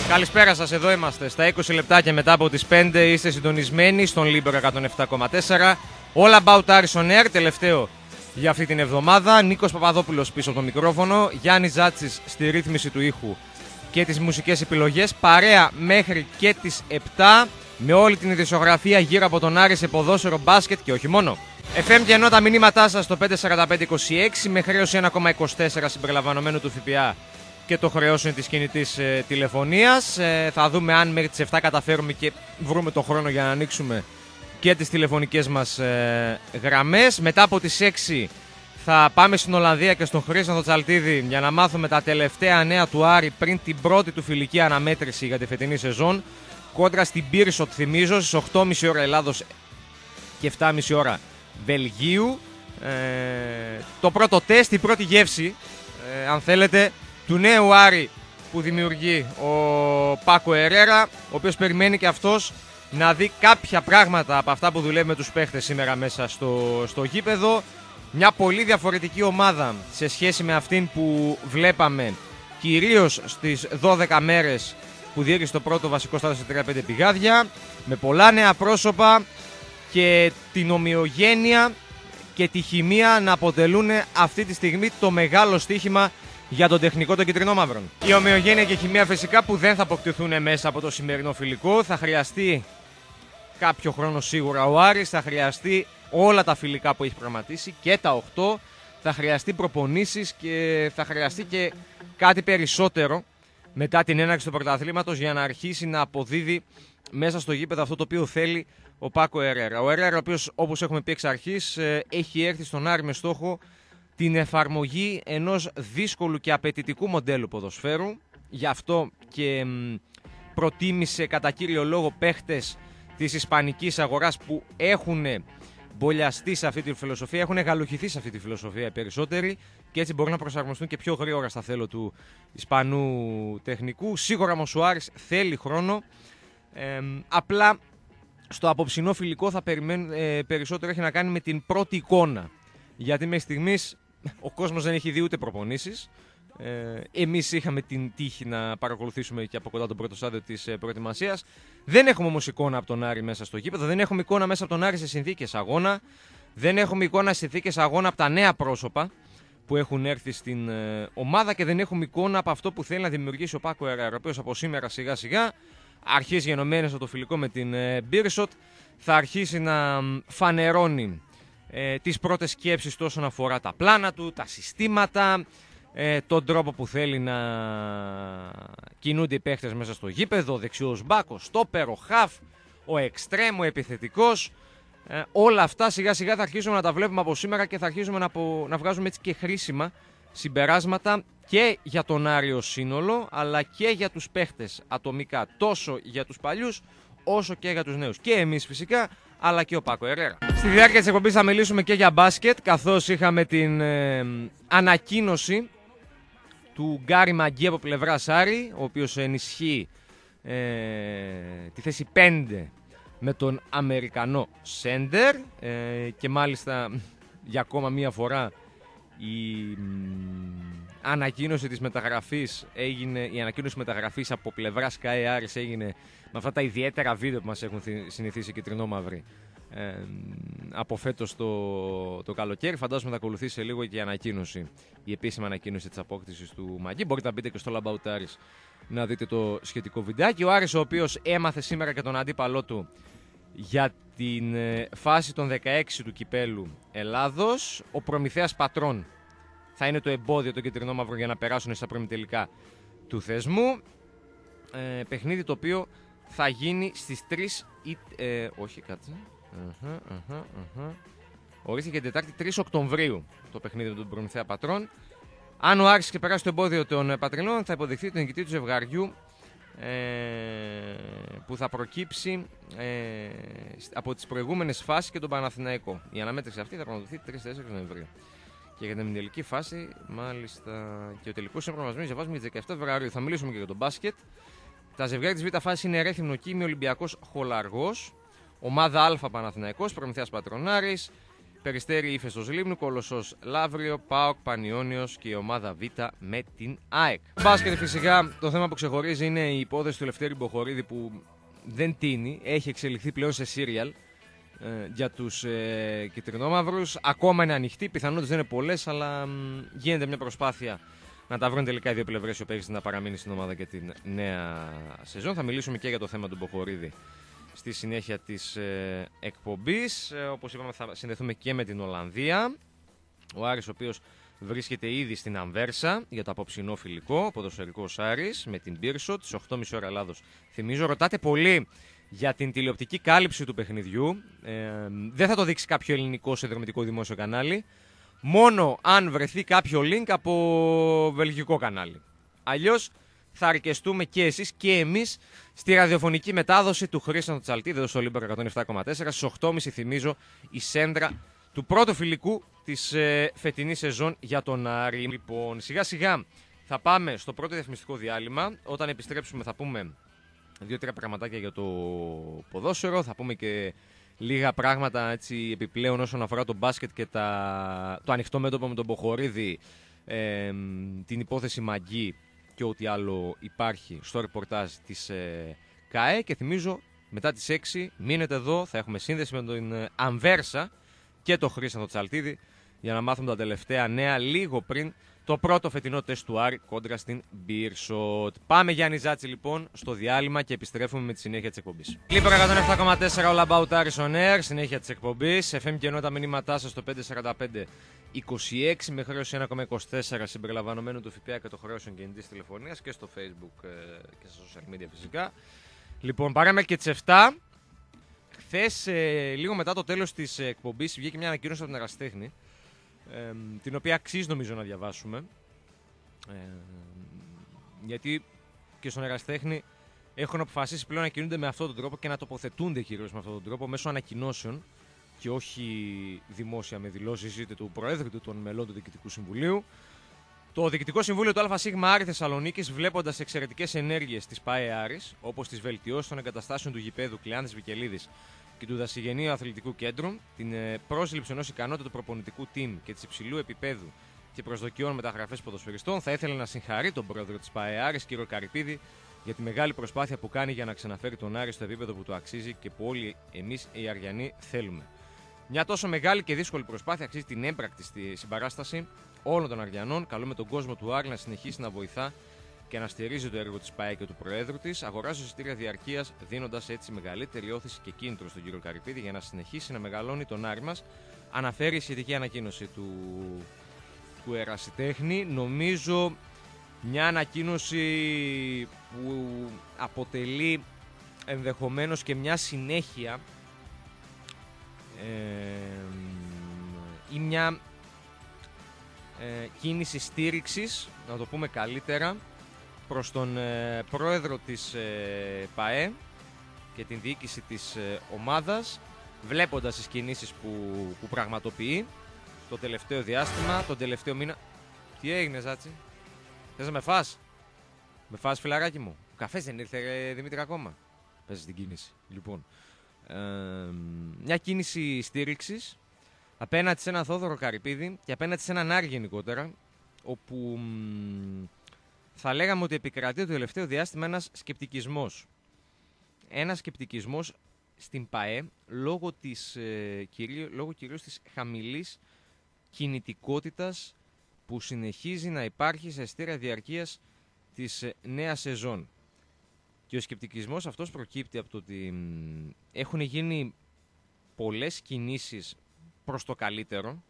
Καλησπέρα σας, εδώ είμαστε στα 20 λεπτάκια μετά από τις 5. Είστε συντονισμένοι στον Λίμπερο 107,4. All About Aris on Air, τελευταίο για αυτή την εβδομάδα. Νίκος Παπαδόπουλος πίσω από το μικρόφωνο, Γιάννης Ζάτσης στη ρύθμιση του ήχου και τις μουσικές επιλογές. Παρέα μέχρι και τις 7 με όλη την ειδησιογραφία γύρω από τον Άρη σε ποδόσφαιρο, μπάσκετ και όχι μόνο. FM και ενώ τα μηνύματά σας στο 54526 με χρέωση 1,24 συμπεριλαμβανομένου του ΦΠΑ και το χρεώσεων της κινητής τηλεφωνίας. Θα δούμε αν μέχρι τις 7 καταφέρουμε και βρούμε το χρόνο για να ανοίξουμε και τις τηλεφωνικές μας γραμμές. Μετά από τις 6 θα πάμε στην Ολλανδία και στον Χρήστο Τσαλτίδη για να μάθουμε τα τελευταία νέα του Άρη πριν την πρώτη του φιλική αναμέτρηση για τη φετινή σεζόν. Κόντρα στην Beerschot, θυμίζω, στις 8.30 ώρα Ελλάδος και 7.30 ώρα Βελγίου. Το πρώτο τεστ, η πρώτη γεύση, αν θέλετε, του νέου Άρη που δημιουργεί ο Πάκο Ερέρα, ο οποίος περιμένει και αυτός να δει κάποια πράγματα από αυτά που δουλεύει με τους παίχτες σήμερα μέσα στο γήπεδο. Μια πολύ διαφορετική ομάδα σε σχέση με αυτήν που βλέπαμε κυρίως στις 12 μέρες που διήρκησε το πρώτο βασικό στάδιο σε 3-5 πηγάδια, με πολλά νέα πρόσωπα και την ομοιογένεια και τη χημεία να αποτελούν αυτή τη στιγμή το μεγάλο στοίχημα για τον τεχνικό των κυτρινόμαυρων. Η ομοιογένεια και η χημεία φυσικά που δεν θα αποκτηθούν μέσα από το σημερινό φιλικό. Θα χρειαστεί κάποιο χρόνο σίγουρα ο Άρης, θα χρειαστεί όλα τα φιλικά που έχει προγραμματίσει και τα 8, θα χρειαστεί προπονήσεις και θα χρειαστεί και κάτι περισσότερο μετά την έναρξη του πρωταθλήματος για να αρχίσει να αποδίδει μέσα στο γήπεδο αυτό το οποίο θέλει ο Πάκο Ερέρα. Ο Ερέρα, ο οποίος, όπως έχουμε πει εξ αρχής, έχει έρθει στον Άρη με στόχο την εφαρμογή ενός δύσκολου και απαιτητικού μοντέλου ποδοσφαίρου. Γι' αυτό και προτίμησε κατά κύριο λόγο παίχτες της ισπανικής αγοράς που έχουν μπολιαστεί σε αυτή τη φιλοσοφία, έχουν γαλουχηθεί σε αυτή τη φιλοσοφία οι περισσότεροι και έτσι μπορούν να προσαρμοστούν και πιο γρήγορα στα θέλω του Ισπανού τεχνικού. Σίγουρα όμως ο Άρης θέλει χρόνο, απλά στο απόψινό φιλικό θα περιμένουν περισσότερο, έχει να κάνει με την πρώτη εικόνα, γιατί μέχρι στιγμής ο κόσμος δεν έχει δει ούτε προπονήσεις. Εμείς είχαμε την τύχη να παρακολουθήσουμε και από κοντά τον πρώτο στάδιο της προετοιμασίας. Δεν έχουμε όμως εικόνα από τον Άρη μέσα στο γήπεδο, δεν έχουμε εικόνα μέσα από τον Άρη σε συνθήκες αγώνα, δεν έχουμε εικόνα σε συνθήκες αγώνα από τα νέα πρόσωπα που έχουν έρθει στην ομάδα και δεν έχουμε εικόνα από αυτό που θέλει να δημιουργήσει ο Πάκο Ερέρα, ο οποίος από σήμερα σιγά σιγά αρχίζει γενομένες από το φιλικό με την Beerschot, θα αρχίσει να φανερώνει τις πρώτες σκέψεις του όσον αφορά τα πλάνα του, τα συστήματα, τον τρόπο που θέλει να κινούνται οι παίχτες μέσα στο γήπεδο, ο δεξιός μπακ, ο στόπερ, ο χαφ, ο εξτρέμ, ο επιθετικός. Όλα αυτά σιγά σιγά θα αρχίσουμε να τα βλέπουμε από σήμερα και θα αρχίσουμε να βγάζουμε έτσι και χρήσιμα συμπεράσματα και για τον Άρη ως σύνολο, αλλά και για τους παίχτες ατομικά, τόσο για τους παλιούς όσο και για τους νέους. Και εμείς φυσικά, αλλά και ο Πάκο Ερέρα. Στη διάρκεια της εκπομπής θα μιλήσουμε και για μπάσκετ, καθώς είχαμε την ανακοίνωση του Γκάρι Μαγκή από πλευράς Άρη, ο οποίος ενισχύει τη θέση 5 με τον Αμερικανό Σέντερ και μάλιστα για ακόμα μία φορά η ανακοίνωση της μεταγραφής από πλευράς Sky Άρης έγινε με αυτά τα ιδιαίτερα βίντεο που μας έχουν συνηθίσει οι κυτρινόμαυροι από φέτος το καλοκαίρι. Φαντάζομαι θα ακολουθήσει σε λίγο και η ανακοίνωση, η επίσημη ανακοίνωση της απόκτησης του Μαγκή. Μπορείτε να μπείτε και στο All About Aris να δείτε το σχετικό βιντεάκι. Ο Άρης, ο οποίος έμαθε σήμερα και τον αντίπαλό του για την φάση των 16 του κυπέλου Ελλάδος. Ο Προμηθέας Πατρών θα είναι το εμπόδιο των κυτρινόμαυρων για να περάσουν στα προημιτελικά του θεσμού. Παιχνίδι το οποίο θα γίνει στις 3 όχι, κάτσε. Ορίστηκε την Τετάρτη 3 Οκτωβρίου το παιχνίδι του Προμηθέα Πατρών. Αν ο Άρης και περάσει το εμπόδιο των Πατρινών, θα υποδεχθεί τον νικητή του ζευγαριού που θα προκύψει από τις προηγούμενες φάσεις και τον Παναθηναϊκό. Η αναμέτρηση αυτή θα πραγματοποιηθεί 3-4 Νοεμβρίου. Και για την τελική φάση, μάλιστα, και ο τελικός είναι προγραμματισμένος για βάση με τις 17 Φεβρουαρίου. Θα μιλήσουμε και για τον μπάσκετ. Τα ζευγάρια της Β' φάσης είναι Ρέθυμνο Κίμη, Ολυμπιακός Χολαργός, Ομάδα Α Παναθηναϊκός, Προμηθέας Πατρονάρης, Περιστέρι Ύφεστος Λίμνου, Κολοσσός Λαύριο, ΠΑΟΚ Πανιώνιος και η ομάδα Β με την ΑΕΚ. Μπάσκετ φυσικά το θέμα που ξεχωρίζει είναι η υπόθεση του Λευτέρη Μποχορίδη που δεν τίνει, έχει εξελιχθεί πλέον σε σύριαλ για τους κυτρινόμαυρους. Ακόμα είναι ανοιχτή, πιθανότητες δεν είναι πολλές, αλλά γίνεται μια προσπάθεια να τα βρουν τελικά οι δύο πλευρές οι οποίες να παραμείνει στην ομάδα και την νέα σεζόν. Θα μιλήσουμε και για το θέμα του Μποχορίδη στη συνέχεια της εκπομπής. Όπως είπαμε θα συνδεθούμε και με την Ολλανδία. Ο Άρης ο οποίος βρίσκεται ήδη στην Ανβέρσα για το απόψινό φιλικό, ο ποδοσφαιρικός Άρης με την Beershot στις 8.30 ώρα Ελλάδος. Θυμίζω, ρωτάτε πολύ για την τηλεοπτική κάλυψη του παιχνιδιού. Δεν θα το δείξει κάποιο ελληνικό συνδρομητικό δημόσιο κανάλι. Μόνο αν βρεθεί κάποιο link από βελγικό κανάλι. Αλλιώς θα αρκεστούμε και εσείς και εμείς στη ραδιοφωνική μετάδοση του Χρήστο Τσαλτίδη εδώ στο Λίμπερο 107,4 στις 8.30 θυμίζω η σέντρα του πρώτου φιλικού της φετινής σεζόν για τον Άρη. Λοιπόν, σιγά σιγά θα πάμε στο πρώτο διαφημιστικό διάλειμμα. Όταν επιστρέψουμε θα πούμε 2-3 πραγματάκια για το ποδόσφαιρο. Θα πούμε και λίγα πράγματα έτσι, επιπλέον όσον αφορά το μπάσκετ και το ανοιχτό μέτωπο με τον Μποχορίδη, την υπόθεση Μαγκή και ό,τι άλλο υπάρχει στο ρεπορτάζ της ΚΑΕ. Και θυμίζω μετά τις 6 μείνετε εδώ, θα έχουμε σύνδεση με τον Ανβέρσα και τον Χρήστο Τσαλτίδη για να μάθουμε τα τελευταία νέα λίγο πριν το πρώτο φετινό τεστ του Άρη κόντρα στην Beershot. Πάμε Γιάννη Ζάτση λοιπόν στο διάλειμμα και επιστρέφουμε με τη συνέχεια της εκπομπής. Λίμπερο 107,4 All About Aris on Air, συνέχεια της εκπομπής. FM και ενώ τα μηνύματά σας στο 545-26 με χρέωση 1,24 συμπεριλαμβανομένου του ΦΠΑ και το χρέωσεων κινητής τηλεφωνίας και στο Facebook και στα social media φυσικά. Λοιπόν, παράμε και τις 7. Χθες, λίγο μετά το τέλος της εκπομπής, βγήκε μια ανακοίνωση από την Ερασιτέχνη, την οποία αξίζει νομίζω να διαβάσουμε, γιατί και στον Ερασιτέχνη έχουν αποφασίσει πλέον να κινούνται με αυτόν τον τρόπο και να τοποθετούνται κυρίως με αυτόν τον τρόπο μέσω ανακοινώσεων και όχι δημόσια με δηλώσεις είτε του Προέδρου είτε των μελών του Διοικητικού Συμβουλίου. Το Διοικητικό Συμβούλιο του ΑΣ Άρη Θεσσαλονίκης, βλέποντας εξαιρετικές ενέργειες της ΠΑΕ Άρης, όπως τις βελτιώσεις των εγκαταστάσεων του γηπέδου Κλεάνθης Βικελίδης και του Δασιγενείου Αθλητικού Κέντρου, την πρόσληψη ενός ικανότατου προπονητικού team και της υψηλού επίπεδου και προσδοκιών μεταγραφές ποδοσφαιριστών, θα ήθελε να συγχαρεί τον πρόεδρο της ΠΑΕ Άρης, κύριο Καρυπίδη, για τη μεγάλη προσπάθεια που κάνει για να ξαναφέρει τον Άρη στο επίπεδο που του αξίζει και που όλοι εμείς οι Αριανοί θέλουμε. Μια τόσο μεγάλη και δύσκολη προσπάθεια αξίζει την έμπρακτη στη συμπαράσταση όλων των Αριανών. Καλούμε τον κόσμο του Άρη να συνεχίσει να βοηθά και να στηρίζει το έργο της ΠΑΕ και του Προέδρου της, αγοράζοντας εισιτήρια διαρκείας, δίνοντας έτσι μεγαλύτερη όθηση και κίνητρο στον κύριο Καρυπίδη για να συνεχίσει να μεγαλώνει τον Άρη μας, αναφέρει η σχετική ανακοίνωση του Ερασιτέχνη. Νομίζω μια ανακοίνωση που αποτελεί ενδεχομένως και μια συνέχεια ή μια κίνηση στήριξης, να το πούμε καλύτερα, προς τον πρόεδρο της ΠΑΕ και την διοίκηση της ομάδας, βλέποντας τις κινήσεις που πραγματοποιεί το τελευταίο διάστημα, τον τελευταίο μήνα. Τι έγινε Ζάτσι, θες να με φας? Με φας φιλαράκι μου? Ο καφές δεν ήρθε Δημήτρη ακόμα? Παίζεις την κίνηση. Λοιπόν, μια κίνηση στήριξης απέναντι σε έναν Θόδωρο Καρυπίδη και απέναντι σε έναν Άρη γενικότερα, όπου θα λέγαμε ότι επικρατεί το τελευταίο διάστημα ένας σκεπτικισμός. Ένας σκεπτικισμός στην ΠΑΕ λόγω κυρίως της χαμηλής κινητικότητας που συνεχίζει να υπάρχει σε εισιτήρια διαρκείας της νέας σεζόν. Και ο σκεπτικισμός αυτός προκύπτει από το ότι έχουν γίνει πολλές κινήσεις προς το καλύτερο.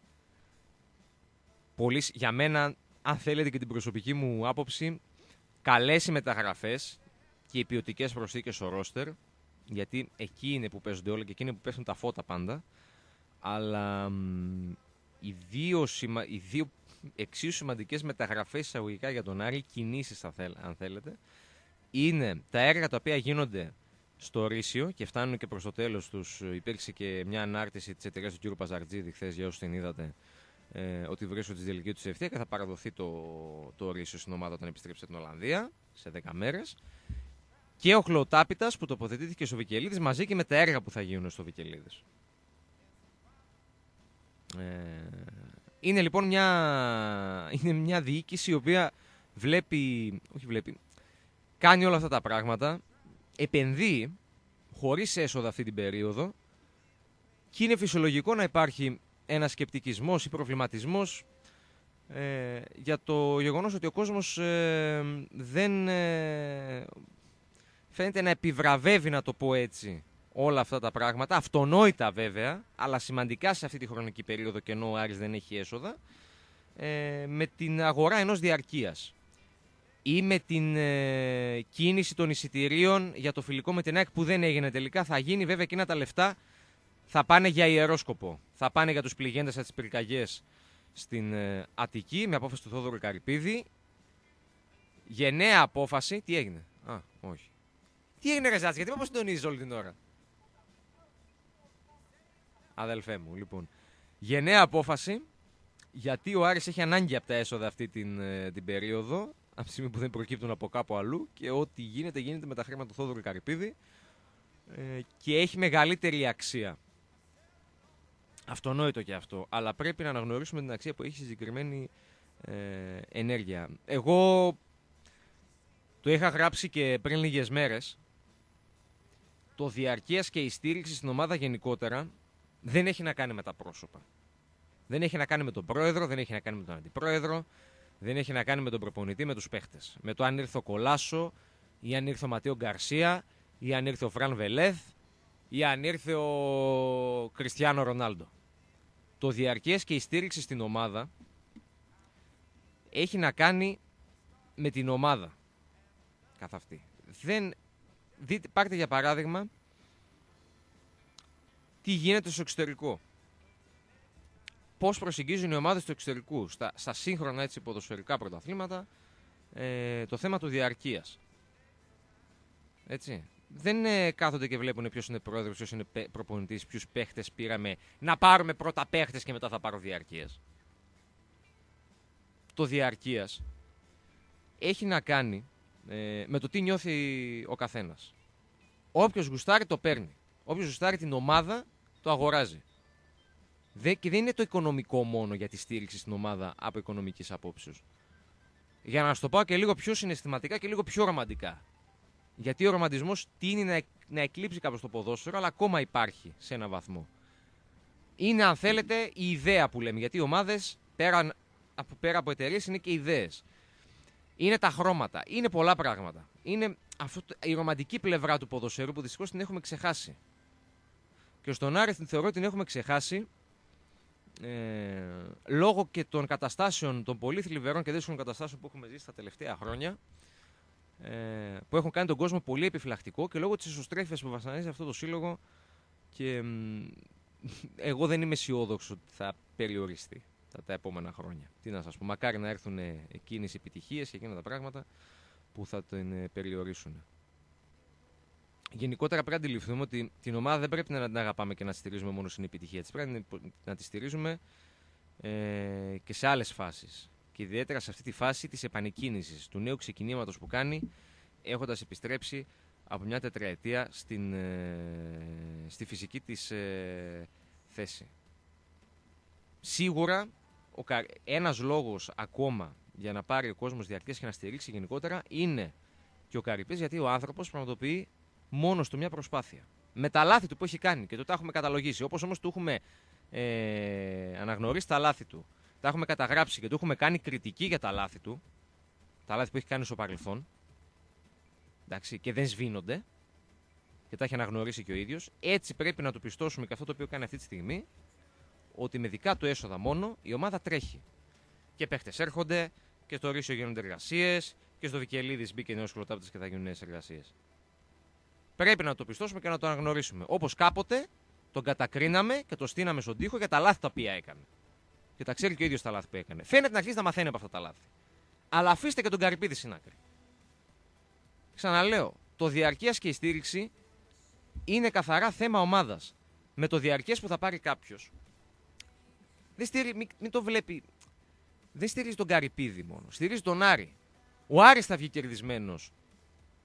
Για μένα, αν θέλετε και την προσωπική μου άποψη, καλές οι μεταγραφές και οι ποιοτικές προσθήκες στο ρόστερ, γιατί εκεί είναι που παίζονται όλα και εκεί είναι που πέφτουν τα φώτα πάντα. Αλλά οι δύο εξίσου σημαντικές μεταγραφές εισαγωγικά για τον Άρη, κινήσεις αν θέλετε, είναι τα έργα τα οποία γίνονται στο Ρήσιο και φτάνουν και προς το τέλος τους. Υπήρξε και μια ανάρτηση της εταιρείας του κ. Παζαρτζίδη χθες, για όσους την είδατε, ότι βρίσκονται στη τελική του ευθεία και θα παραδοθεί το Ρήσιο στην ομάδα όταν επιστρέψει στην Ολλανδία σε 10 μέρες. Και ο Χλωτάπητας που τοποθετήθηκε στο Βικελίδης μαζί και με τα έργα που θα γίνουν στο Βικελίδης. Είναι λοιπόν μια διοίκηση η οποία κάνει όλα αυτά τα πράγματα, επενδύει χωρίς έσοδα αυτή την περίοδο και είναι φυσιολογικό να υπάρχει ένας σκεπτικισμός ή προβληματισμός για το γεγονός ότι ο κόσμος δεν φαίνεται να επιβραβεύει, να το πω έτσι, όλα αυτά τα πράγματα, αυτονόητα βέβαια, αλλά σημαντικά σε αυτή τη χρονική περίοδο και ενώ ο Άρης δεν έχει έσοδα, με την αγορά ενός διαρκείας ή με την κίνηση των εισιτηρίων για το φιλικό με την ΑΕΚ που δεν έγινε τελικά. Θα γίνει βέβαια, εκείνα τα λεφτά θα πάνε για ιερόσκοπο, θα πάνε για τους πληγέντες από τις πυρκαγιές στην Αττική με απόφαση του Θόδωρου Καρυπίδη. Γενναία απόφαση. Τι έγινε? Όχι. Τι έγινε ρε Ζάτση, γιατί πώς συντονίζεις όλη την ώρα? Αδελφέ μου, λοιπόν. Γενναία απόφαση, γιατί ο Άρης έχει ανάγκη από τα έσοδα αυτή την περίοδο, από τη στιγμή που δεν προκύπτουν από κάπου αλλού, και ό,τι γίνεται με τα χρήματα του Θόδωρου Καρυπίδη και έχει μεγαλύτερη αξία. Αυτονόητο και αυτό, αλλά πρέπει να αναγνωρίσουμε την αξία που έχει συγκεκριμένη ενέργεια. Εγώ το είχα γράψει και πριν λίγες μέρες. Το διαρκείας και η στήριξη στην ομάδα γενικότερα δεν έχει να κάνει με τα πρόσωπα. Δεν έχει να κάνει με τον πρόεδρο, δεν έχει να κάνει με τον αντιπρόεδρο, δεν έχει να κάνει με τον προπονητή, με τους παίχτες. Με το αν ήρθε ο Κολάσο, ή αν ήρθε ο Ματέο Γκαρσία, ή αν ήρθε ο Φραν Βελέθ, ή αν ήρθε ο Κριστιάνο Ρονάλντο. Το διαρκείας και η στήριξη στην ομάδα έχει να κάνει με την ομάδα καθ' αυτή. Πάρτε για παράδειγμα τι γίνεται στο εξωτερικό. Πώς προσεγγίζουν οι ομάδες του εξωτερικού στα σύγχρονα έτσι ποδοσφαιρικά πρωταθλήματα το θέμα του διαρκείας. Έτσι. Δεν κάθονται και βλέπουν ποιος είναι πρόεδρος, ποιος είναι προπονητής, ποιους παίχτες πήραμε. Να πάρουμε πρώτα παίχτες και μετά θα πάρω διαρκείας. Το διαρκείας έχει να κάνει με το τι νιώθει ο καθένας. Όποιος γουστάρει το παίρνει. Όποιος γουστάρει την ομάδα το αγοράζει. Και δεν είναι το οικονομικό μόνο για τη στήριξη στην ομάδα από οικονομικής απόψεως. Για να σας το πάω και λίγο πιο συναισθηματικά και λίγο πιο ρομαντικά. Γιατί ο ρομαντισμός τείνει να εκλείψει κάπως το ποδόσφαιρο, αλλά ακόμα υπάρχει σε έναν βαθμό. Είναι, αν θέλετε, η ιδέα που λέμε. Γιατί οι ομάδες πέρα από εταιρείες είναι και ιδέες. Είναι τα χρώματα. Είναι πολλά πράγματα. Είναι η ρομαντική πλευρά του ποδοσφαίρου που δυστυχώς την έχουμε ξεχάσει. Και στον Άρη θεωρώ ότι την έχουμε ξεχάσει λόγω και των καταστάσεων, των πολύ θλιβερών και δύσκολων καταστάσεων που έχουμε ζήσει τα τελευταία χρόνια, που έχουν κάνει τον κόσμο πολύ επιφυλακτικό, και λόγω της ισοστρέφειας που βασανίζει αυτό το σύλλογο, και εγώ δεν είμαι αισιόδοξο ότι θα περιοριστεί τα επόμενα χρόνια. Τι να σας πω, μακάρι να έρθουν εκείνες οι επιτυχίες και εκείνα τα πράγματα που θα την περιορίσουν. Γενικότερα πρέπει να αντιληφθούμε ότι την ομάδα δεν πρέπει να την αγαπάμε και να τη στηρίζουμε μόνο στην επιτυχία της. Πρέπει να τη στηρίζουμε και σε άλλες φάσεις. Και ιδιαίτερα σε αυτή τη φάση της επανεκκίνησης, του νέου ξεκινήματος που κάνει, έχοντας επιστρέψει από μια τετραετία στη φυσική της θέση. Σίγουρα ένας λόγος ακόμα για να πάρει ο κόσμος διαρκείας και να στηρίξει γενικότερα είναι και ο Καρυπής, γιατί ο άνθρωπος πραγματοποιεί μόνος του μια προσπάθεια. Με τα λάθη του που έχει κάνει και το τα έχουμε καταλογίσει. Όπως όμως του έχουμε αναγνωρίσει τα λάθη του, τα έχουμε καταγράψει και του έχουμε κάνει κριτική για τα λάθη του, τα λάθη που έχει κάνει στο παρελθόν, εντάξει, και δεν σβήνονται και τα έχει αναγνωρίσει και ο ίδιος, έτσι πρέπει να του πιστώσουμε και αυτό το οποίο κάνει αυτή τη στιγμή, ότι με δικά του έσοδα μόνο η ομάδα τρέχει. Και παίχτες έρχονται και στο Ρήσιο γίνονται εργασίες και στο Βικελίδης μπήκε νέος κλωτάπτης και θα γίνουν νέες εργασίες. Πρέπει να το πιστώσουμε και να το αναγνωρίσουμε. Όπως κάποτε τον κατακρίναμε και το στείναμε στον τοίχο για τα λάθη τα οποία έκανε. Και τα ξέρει και ο ίδιος τα λάθη που έκανε. Φαίνεται να αρχίσει να μαθαίνει από αυτά τα λάθη. Αλλά αφήστε και τον Καρυπίδη στην άκρη. Ξαναλέω, το διαρκείας και η στήριξη είναι καθαρά θέμα ομάδας. Με το διαρκείας που θα πάρει κάποιος, μην το βλέπει. Δεν στηρίζει τον Καρυπίδη μόνο. Στηρίζει τον Άρη. Ο Άρης θα βγει κερδισμένος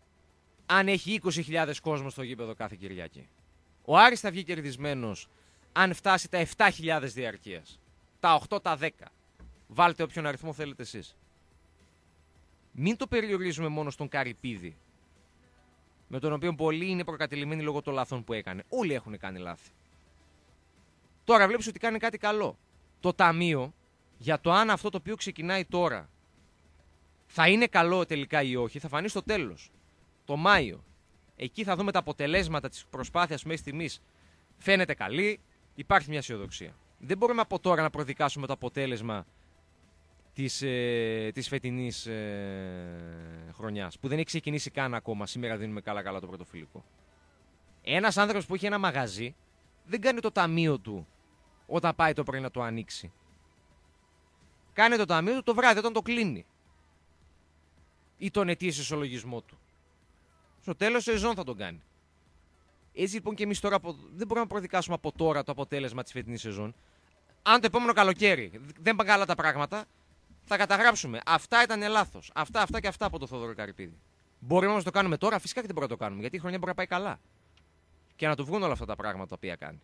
αν έχει 20.000 κόσμο στο γήπεδο κάθε Κυριακή. Ο Άρης θα βγει κερδισμένος αν φτάσει τα 7.000 διαρκείας, τα 8, τα 10. Βάλτε όποιον αριθμό θέλετε εσείς. Μην το περιορίζουμε μόνο στον Καρυπίδη, με τον οποίο πολλοί είναι προκατηλημένοι λόγω των λαθών που έκανε. Όλοι έχουν κάνει λάθη. Τώρα βλέπεις ότι κάνει κάτι καλό. Το ταμείο, για το αν αυτό το οποίο ξεκινάει τώρα θα είναι καλό τελικά ή όχι, θα φανεί στο τέλος. Το Μάιο. Εκεί θα δούμε τα αποτελέσματα της προσπάθειας που μέχρι στιγμής φαίνεται καλή, υπάρχει μια αισιοδοξία. Δεν μπορούμε από τώρα να προδικάσουμε το αποτέλεσμα της φετινής χρονιάς, που δεν έχει ξεκινήσει καν ακόμα. Σήμερα δίνουμε καλά το πρωτοφυλικό. Ένας άνθρωπος που έχει ένα μαγαζί δεν κάνει το ταμείο του όταν πάει το πρωί να το ανοίξει. Κάνει το ταμείο του το βράδυ όταν το κλείνει. Ή τον ετήσιο ισολογισμό του. Στο τέλος σεζόν θα τον κάνει. Έτσι λοιπόν και εμείς τώρα δεν μπορούμε να προδικάσουμε από τώρα το αποτέλεσμα της φετινής σεζόν. Αν το επόμενο καλοκαίρι δεν πάνε καλά τα πράγματα, θα καταγράψουμε. Αυτά ήταν λάθος. Αυτά και αυτά από το Θόδωρο Καρυπίδη. Μπορούμε όμως να το κάνουμε τώρα, φυσικά και δεν μπορούμε να το κάνουμε. Γιατί η χρονιά μπορεί να πάει καλά. Και να του βγουν όλα αυτά τα πράγματα τα οποία κάνει.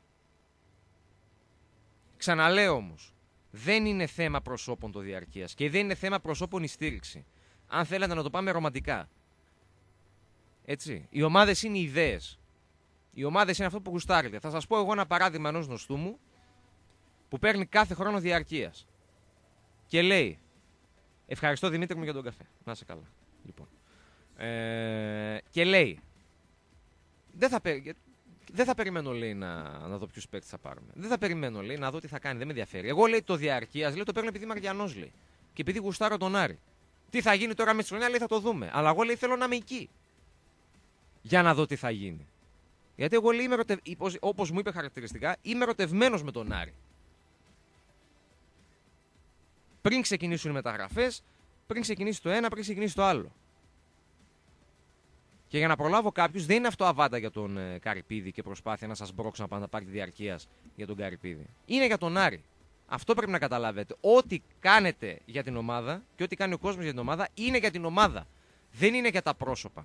Ξαναλέω όμως, δεν είναι θέμα προσώπων το διαρκείας και δεν είναι θέμα προσώπων η στήριξη. Αν θέλετε να το πάμε ρομαντικά. Έτσι. Οι ομάδες είναι οι ιδέες. Οι ομάδες είναι αυτό που γουστάρετε. Θα σας πω εγώ ένα παράδειγμα ενός γνωστού μου που παίρνει κάθε χρόνο διαρκείας. Και λέει, ευχαριστώ Δημήτρη μου για τον καφέ. Να είσαι καλά. Λοιπόν. Και λέει, δεν θα περιμένω, λέει, να δω ποιους παίκτες θα πάρουμε. Δεν θα περιμένω, λέει, να δω τι θα κάνει. Δεν με ενδιαφέρει. Εγώ, λέει, το διαρκείας, λέει, το παίρνω επειδή είμαι Αριανός, λέει. Και επειδή γουστάρω τον Άρη. Τι θα γίνει τώρα με τη χρονιά, λέει, θα το δούμε. Αλλά εγώ, λέει, θέλω να είμαι εκεί. Για να δω τι θα γίνει. Γιατί εγώ, λέει, όπως μου είπε χαρακτηριστικά, είμαι ερωτευμένος με τον Άρη. Πριν ξεκινήσουν οι μεταγραφές, πριν ξεκινήσει το ένα, πριν ξεκινήσει το άλλο. Και για να προλάβω κάποιους, δεν είναι αυτό αβάντα για τον Καρυπίδη και προσπάθεια να σας μπρώξω να πάνε να πάρει τη διαρκείας για τον Καρυπίδη. Είναι για τον Άρη. Αυτό πρέπει να καταλάβετε. Ό,τι κάνετε για την ομάδα και ό,τι κάνει ο κόσμος για την ομάδα είναι για την ομάδα. Δεν είναι για τα πρόσωπα.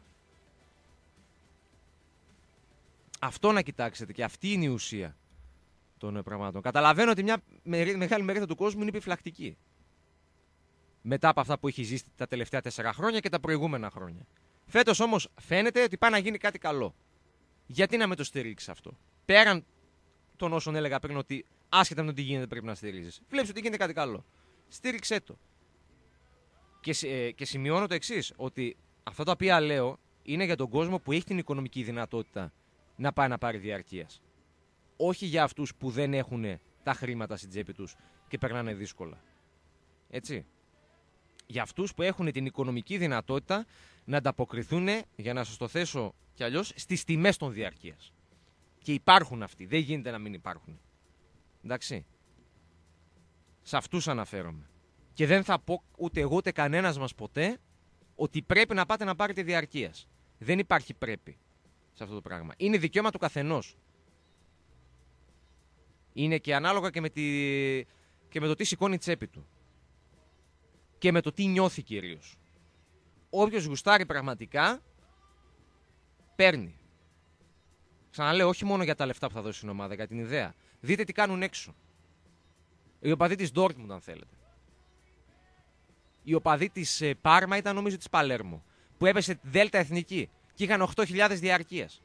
Αυτό να κοιτάξετε και αυτή είναι η ουσία των πραγμάτων. Καταλαβαίνω ότι μια μεγάλη μερίδα του κόσμου είναι επιφυλακτική. Μετά από αυτά που έχει ζήσει τα τελευταία 4 χρόνια και τα προηγούμενα χρόνια. Φέτος όμως φαίνεται ότι πάει να γίνει κάτι καλό. Γιατί να με το στηρίξει αυτό. Πέραν των όσων έλεγα πριν ότι άσχετα με το τι γίνεται πρέπει να στηρίζεις. Βλέπεις ότι γίνεται κάτι καλό. Στήριξέ το. Και σημειώνω το εξής. Ότι αυτά τα οποία λέω είναι για τον κόσμο που έχει την οικονομική δυνατότητα να πάει να πάρει διαρκείας. Όχι για αυτούς που δεν έχουν τα χρήματα στην τσέπη τους και περνάνε δύσκολα. Έτσι. Για αυτούς που έχουν την οικονομική δυνατότητα να ανταποκριθούν, για να σας το θέσω κι αλλιώς, στις τιμές των διαρκείας. Και υπάρχουν αυτοί. Δεν γίνεται να μην υπάρχουν. Εντάξει. Σε αυτούς αναφέρομαι. Και δεν θα πω ούτε εγώ ούτε κανένας μας ποτέ ότι πρέπει να πάτε να πάρετε διαρκείας. Δεν υπάρχει πρέπει σε αυτό το πράγμα. Είναι δικαίωμα του καθενός. Είναι και ανάλογα και με το τι σηκώνει η τσέπη του. Και με το τι νιώθει κυρίως. Όποιος γουστάρει πραγματικά, παίρνει. Ξαναλέω, όχι μόνο για τα λεφτά που θα δώσει στην ομάδα, για την ιδέα. Δείτε τι κάνουν έξω. Οι οπαδοί της Ντόρτμουντ, αν θέλετε. Οι οπαδοί της Πάρμα ήταν νομίζω της Παλέρμο. Που έπεσε Δέλτα Εθνική και είχαν 8.000 διαρκείας.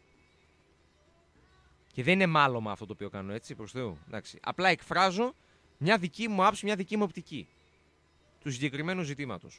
Και δεν είναι μάλωμα αυτό το οποίο κάνω, έτσι, προς Θεού. Εντάξει. Απλά εκφράζω μια δική μου άποψη, μια δική μου οπτική του συγκεκριμένου ζητήματος.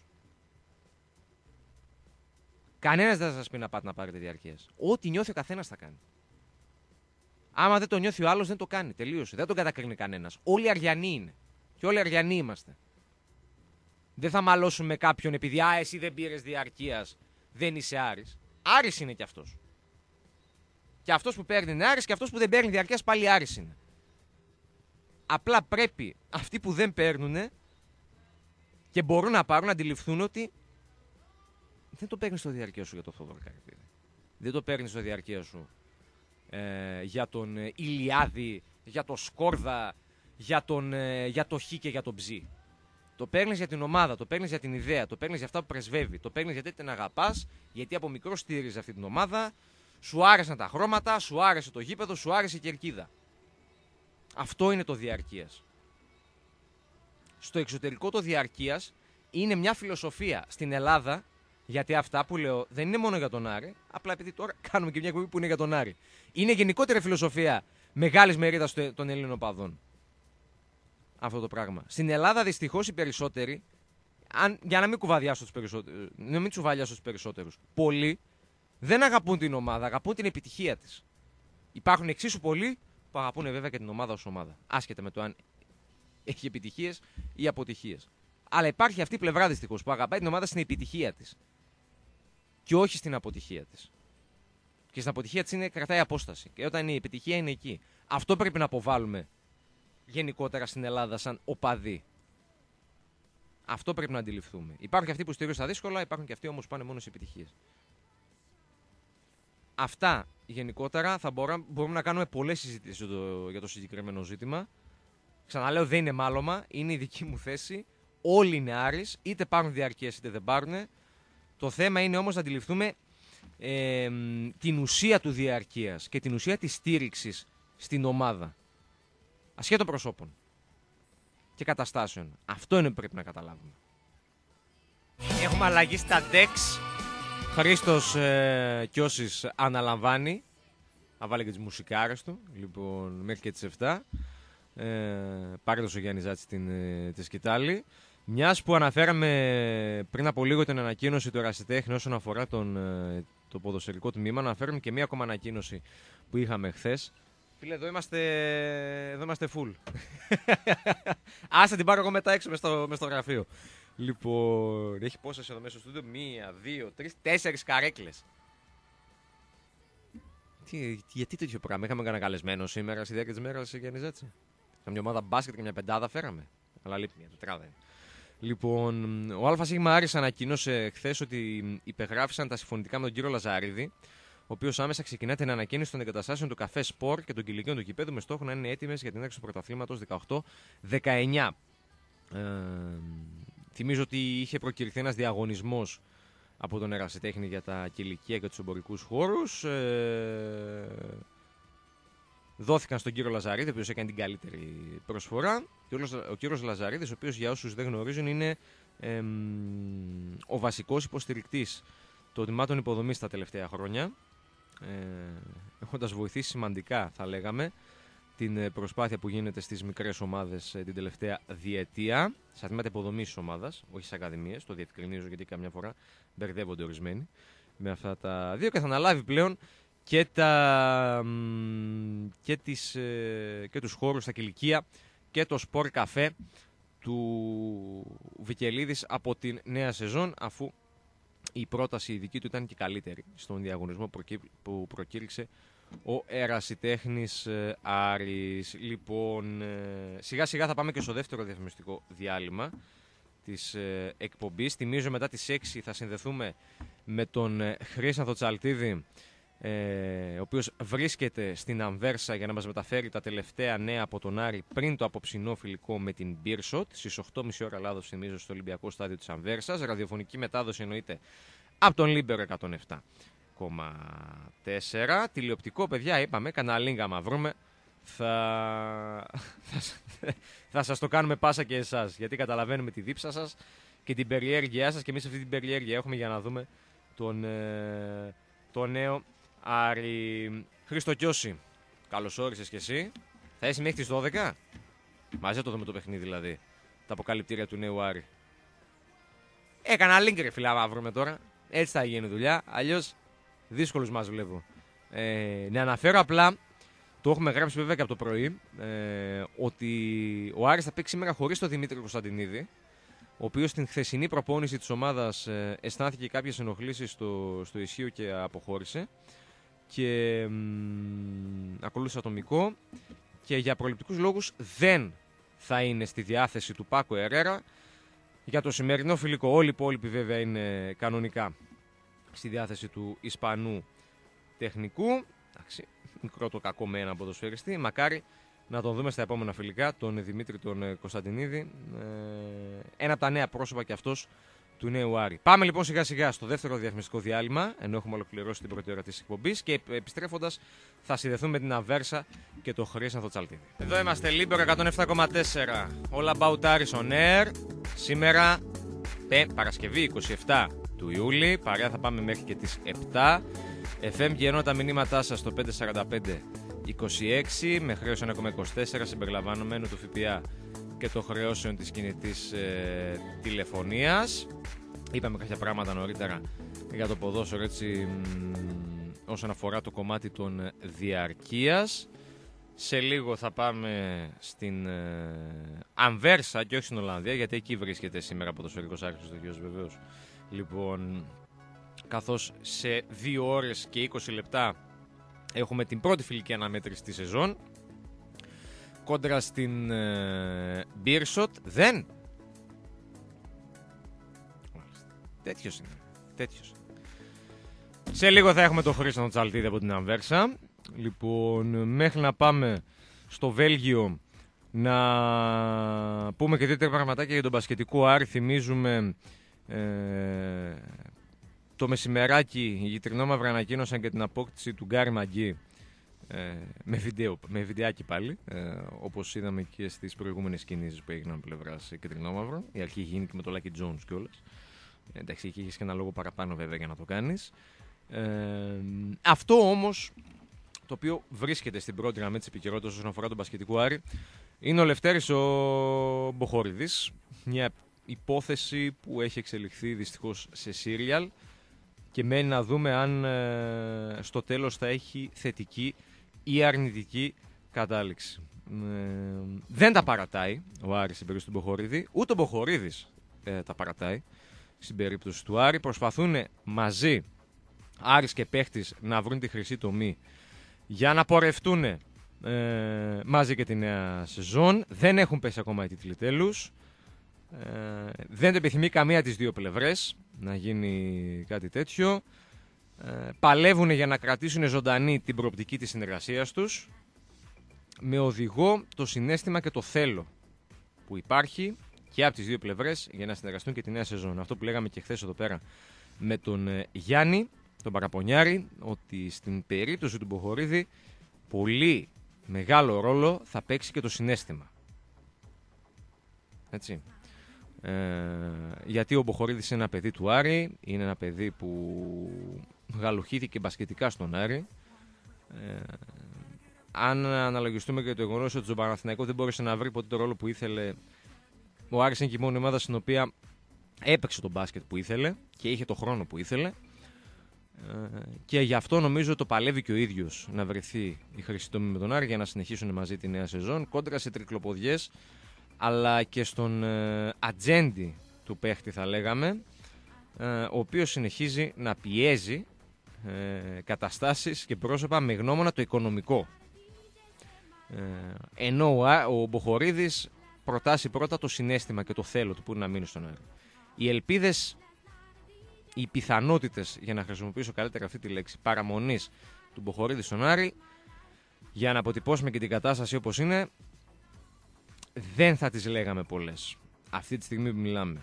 Κανένας δεν θα σας πει να πάτε να πάρετε διαρκείας. Ό,τι νιώθει ο καθένας θα κάνει. Άμα δεν το νιώθει ο άλλος, δεν το κάνει. Τελείωσε. Δεν τον κατακρίνει κανένας. Όλοι Αριανοί είναι. Και όλοι Αριανοί είμαστε. Δεν θα μαλώσουμε κάποιον επειδή εσύ δεν πήρες διαρκείας, δεν είσαι Άρης. Άρης είναι κι αυτός. Και αυτός που παίρνει είναι Άρης και αυτός που δεν παίρνει διαρκείας πάλι Άρης είναι. Απλά πρέπει αυτοί που δεν παίρνουν και μπορούν να πάρουν να αντιληφθούν ότι δεν το παίρνεις στο διαρκεία σου για τον Θόδωρο Καρυπίδη. Δεν το παίρνεις στο διαρκεία σου για τον Ηλιάδη, για τον Σκόρδα, για το Χ και για τον Ψ. Το παίρνεις για την ομάδα, το παίρνεις για την ιδέα, το παίρνεις για αυτά που πρεσβεύει, το παίρνεις γιατί την αγαπάς, γιατί από μικρό στήριζε αυτή την ομάδα, σου άρεσαν τα χρώματα, σου άρεσε το γήπεδο, σου άρεσε η κερκίδα. Αυτό είναι το διαρκείας. Στο εξωτερικό το διαρκείας είναι μια φιλοσοφία. Στην Ελλάδα, γιατί αυτά που λέω δεν είναι μόνο για τον Άρη, απλά επειδή τώρα κάνουμε και μια εκπομπή που είναι για τον Άρη. Είναι γενικότερη φιλοσοφία μεγάλης μερίδας των Ελλήνων οπαδών. Αυτό το πράγμα. Στην Ελλάδα δυστυχώς οι περισσότεροι, για να μην κουβαδιάσω τους περισσότερους, να μην τσουβαλιάσω τους περισσότερους, πολλοί δεν αγαπούν την ομάδα, αγαπούν την επιτυχία της. Υπάρχουν εξίσου πολλοί που αγαπούν βέβαια και την ομάδα ως ομάδα. Άσχετα με το αν έχει επιτυχίες ή αποτυχίες. Αλλά υπάρχει αυτή η πλευρά δυστυχώς που αγαπάει την ομάδα στην επιτυχία της. Και όχι στην αποτυχία της. Και στην αποτυχία της κρατάει απόσταση. Και όταν η επιτυχία είναι εκεί. Αυτό πρέπει να αποβάλουμε γενικότερα στην Ελλάδα σαν οπαδοί. Αυτό πρέπει να αντιληφθούμε. Υπάρχουν και αυτοί που στηρίζουν στα δύσκολα, υπάρχουν και αυτοί όμως που πάνε μόνο σε επιτυχίες. Αυτά γενικότερα θα μπορούμε να κάνουμε πολλές συζητήσεις για το συγκεκριμένο ζήτημα. Ξαναλέω, δεν είναι μάλωμα, είναι η δική μου θέση. Όλοι είναι Άρης, είτε πάρουν διαρκείας είτε δεν πάρουν. Το θέμα είναι όμως να αντιληφθούμε την ουσία του διαρκείας και την ουσία της στήριξης στην ομάδα. Ασχέτων προσώπων και καταστάσεων. Αυτό είναι που πρέπει να καταλάβουμε. Έχουμε αλλαγή στα DEX. Χρήστος Κιώσης αναλαμβάνει. Να βάλει και τις μουσικάρες του. Λοιπόν, μέχρι και τις 7. Πάρε το ο Γιάννης Ζάτση τη σκητάλη. Μιας που αναφέραμε πριν από λίγο την ανακοίνωση του ερασιτέχνη όσον αφορά το ποδοσφαιρικό τμήμα, να αναφέρουμε και μία ακόμα ανακοίνωση που είχαμε χθες. Φίλε, εδώ είμαστε full. Ας την πάρω εγώ μετά έξω μες στο γραφείο. Λοιπόν, έχει πόσες εδώ μέσα στο στούντιο? 1, 2, 3, 4 καρέκλες. Γιατί τέτοιο πράγμα? Είχαμε κανένα καλεσμένο σήμερα στη διάρκεια της μέρας, Γιάννη Ζάτση? Μια ομάδα μπάσκετ και μια πεντάδα φέραμε. Αλλά λείπει μια τετράδα. Λοιπόν, ο ΑΣ Άρης ανακοίνωσε χθες ότι υπεγράφησαν τα συμφωνητικά με τον κύριο Λαζαρίδη, ο οποίος άμεσα ξεκινά την ανακαίνιση των εγκαταστάσεων του καφέ Σπορ και των κηλικίων του γηπέδου με στόχο να είναι έτοιμες για την έξοδο του πρωταθλήματος 18-19. Θυμίζω ότι είχε προκηρυχθεί ένας διαγωνισμός από τον ερασιτέχνη για τα κηλικία και τους εμπορικούς χώρους. Δόθηκαν στον κύριο Λαζαρίδη, ο οποίος έκανε την καλύτερη προσφορά. Ο κύριος Λαζαρίδης, ο οποίος για όσους δεν γνωρίζουν είναι ο βασικός υποστηρικτής των τμήματων υποδομής τα τελευταία χρόνια, έχοντας βοηθήσει σημαντικά, θα λέγαμε, την προσπάθεια που γίνεται στις μικρές ομάδες την τελευταία διετία, στα τμήματα υποδομής της ομάδας, όχι στις ακαδημίες, το διευκρινίζω γιατί καμιά φορά μπερδεύονται ορισμένοι με αυτά τα δύο, και θα αναλάβει πλέον και τους χώρους στα κηλικία και το σπορ καφέ του Βικελίδης από την νέα σεζόν, αφού η πρόταση η δική του ήταν και καλύτερη στον διαγωνισμό που προκήρυξε ο ερασιτέχνης Άρης. Λοιπόν, σιγά σιγά θα πάμε και στο δεύτερο διαφημιστικό διάλειμμα της εκπομπής. Θυμίζω μετά τις 6 θα συνδεθούμε με τον Χρήσανθο Τσαλτίδη, ο οποίος βρίσκεται στην Ανβέρσα για να μας μεταφέρει τα τελευταία νέα από τον Άρη πριν το απόψινό φιλικό με την Μπίρσοτ στις 8.30 ώρα Ελλάδος, θυμίζω, στο Ολυμπιακό Στάδιο της Ανβέρσας. Ραδιοφωνική μετάδοση εννοείται από τον Λίμπερο 107,4. Τηλεοπτικό, παιδιά, είπαμε, καναλίνγκα άμα βρούμε θα σας το κάνουμε πάσα και εσάς, γιατί καταλαβαίνουμε τη δίψα σας και την περιέργειά σας, και εμείς αυτή την περιέργεια έχουμε για να δούμε το νέο Άρη. Χρήστο Κιώση, καλώς όρισες και εσύ. Θα είσαι μέχρι τις 12. Μαζί το δούμε το παιχνίδι, δηλαδή. Τα αποκαλυπτήρια του νέου Άρη. Έκανα link, ρε φιλά, να βρούμε τώρα. Έτσι θα γίνει δουλειά. Αλλιώς δύσκολους μας βλέπω. Να αναφέρω απλά, το έχουμε γράψει βέβαια και από το πρωί, ότι ο Άρης θα παίξει σήμερα χωρίς τον Δημήτρη Κωνσταντινίδη, ο οποίος στην χθεσινή προπόνηση της ομάδας αισθάνθηκε κάποιες ενοχλήσεις στο ισχύο και αποχώρησε. Και ακολούθησε ατομικό και για προληπτικούς λόγους δεν θα είναι στη διάθεση του Πάκο Ερέρα για το σημερινό φιλικό. Όλοι οι υπόλοιποι βέβαια είναι κανονικά στη διάθεση του Ισπανού τεχνικού. Εντάξει, μικρό το κακό με έναν ποδοσφαιριστή. Μακάρι να τον δούμε στα επόμενα φιλικά, τον Δημήτρη τον Κωνσταντινίδη. Ένα από τα νέα πρόσωπα και αυτός του νέου Άρη. Πάμε λοιπόν σιγά σιγά στο δεύτερο διαφημιστικό διάλειμμα, ενώ έχουμε ολοκληρώσει την πρώτη ώρα της εκπομπής, και επιστρέφοντας θα συνδεθούμε με την Αβέρσα και το Χρήστο Τσαλτίδη. Εδώ είμαστε, Λίμπερο 107,4. All About Aris on Air. Σήμερα, Παρασκευή 27 του Ιούλη. Παρέα θα πάμε μέχρι και τις 7. FM και ενώ τα μηνύματά σας στο 545-26 με χρέος 1,24 συμπεριλαμβανομένου του ΦΠΑ και των χρεώσεων της κινητής τηλεφωνίας. Είπαμε κάποια πράγματα νωρίτερα για το ποδόσφαιρο, έτσι, όσον αφορά το κομμάτι των διαρκείας. Σε λίγο θα πάμε στην Ανβέρσα και όχι στην Ολλανδία, γιατί εκεί βρίσκεται σήμερα ποδοσφαιρικός άρχιος του Γιος βεβαίως. Λοιπόν, καθώς σε 2 ώρες και 20 λεπτά έχουμε την πρώτη φιλική αναμέτρηση της σεζόν κόντρα στην Μπίρσοτ. Δεν. Τέτοιος είναι. Σε λίγο θα έχουμε τον Χρήστο Τσαλτίδη από την Ανβέρσα. Λοιπόν, μέχρι να πάμε στο Βέλγιο να πούμε και 2-3 πραγματάκια για τον μπασκετικό Άρη. Θυμίζουμε το μεσημεράκι οι γητρινόμαυροι ανακοίνωσαν και την απόκτηση του Γκάρι Μαγκή με βιντεάκι πάλι, όπως είδαμε και στις προηγούμενες κινήσεις που έγιναν πλευράς κυτρινόμαυρων. Η αρχή γίνει και με το Lucky Jones κιόλας. Εντάξει, εκεί έχεις και ένα λόγο παραπάνω βέβαια για να το κάνεις. Αυτό όμως το οποίο βρίσκεται στην πρώτη γραμμή της επικαιρότητας όσον αφορά τον μπασκετικό Άρη είναι ο Λευτέρης ο Μποχορίδης. Μια υπόθεση που έχει εξελιχθεί δυστυχώς σε σύριαλ και μένει να δούμε αν στο τέλος θα έχει θετική ή αρνητική κατάληξη. Δεν τα παρατάει ο Άρης στην περίπτωση του Μποχορίδη, ούτε ο Μποχορίδης τα παρατάει στην περίπτωση του Άρη. Προσπαθούν μαζί Άρης και παίχτης να βρουν τη χρυσή τομή για να πορευτούν μαζί και τη νέα σεζόν. Δεν έχουν πέσει ακόμα οι τίτλοι τέλους. Δεν το επιθυμεί καμία τις δύο πλευρές να γίνει κάτι τέτοιο. Παλεύουν για να κρατήσουν ζωντανή την προοπτική της συνεργασίας τους, με οδηγό το συναίσθημα και το θέλω που υπάρχει και από τις δύο πλευρές για να συνεργαστούν και τη νέα σεζόν. Αυτό που λέγαμε και χθες εδώ πέρα με τον Γιάννη, τον Παραπονιάρη, ότι στην περίπτωση του Μποχορίδη πολύ μεγάλο ρόλο θα παίξει και το συναίσθημα. Έτσι. Γιατί ο Μποχορίδης είναι ένα παιδί του Άρη, είναι ένα παιδί που γαλουχήθηκε μπασκετικά στον Άρη. Αν αναλογιστούμε και το γεγονός ότι στον Παναθηναϊκό δεν μπόρεσε να βρει ποτέ το ρόλο που ήθελε, ο Άρης είναι και η μόνη ομάδα στην οποία έπαιξε τον μπάσκετ που ήθελε και είχε το χρόνο που ήθελε. Και γι' αυτό νομίζω το παλεύει και ο ίδιος να βρεθεί η χρυσή τομή με τον Άρη για να συνεχίσουν μαζί τη νέα σεζόν, κόντρα σε τρικλοποδιές αλλά και στον ατζέντη του παίχτη, θα λέγαμε, ο οποίος συνεχίζει να πιέζει καταστάσεις και πρόσωπα με γνώμονα το οικονομικό. Ενώ ο Μποχορίδης προτάσει πρώτα το συναίσθημα και το θέλω του που είναι να μείνει στον Άρη. Οι ελπίδες, οι πιθανότητες, για να χρησιμοποιήσω καλύτερα αυτή τη λέξη, παραμονής του Μποχορίδη στον Άρη, για να αποτυπώσουμε και την κατάσταση όπως είναι, δεν θα τις λέγαμε πολλές αυτή τη στιγμή που μιλάμε.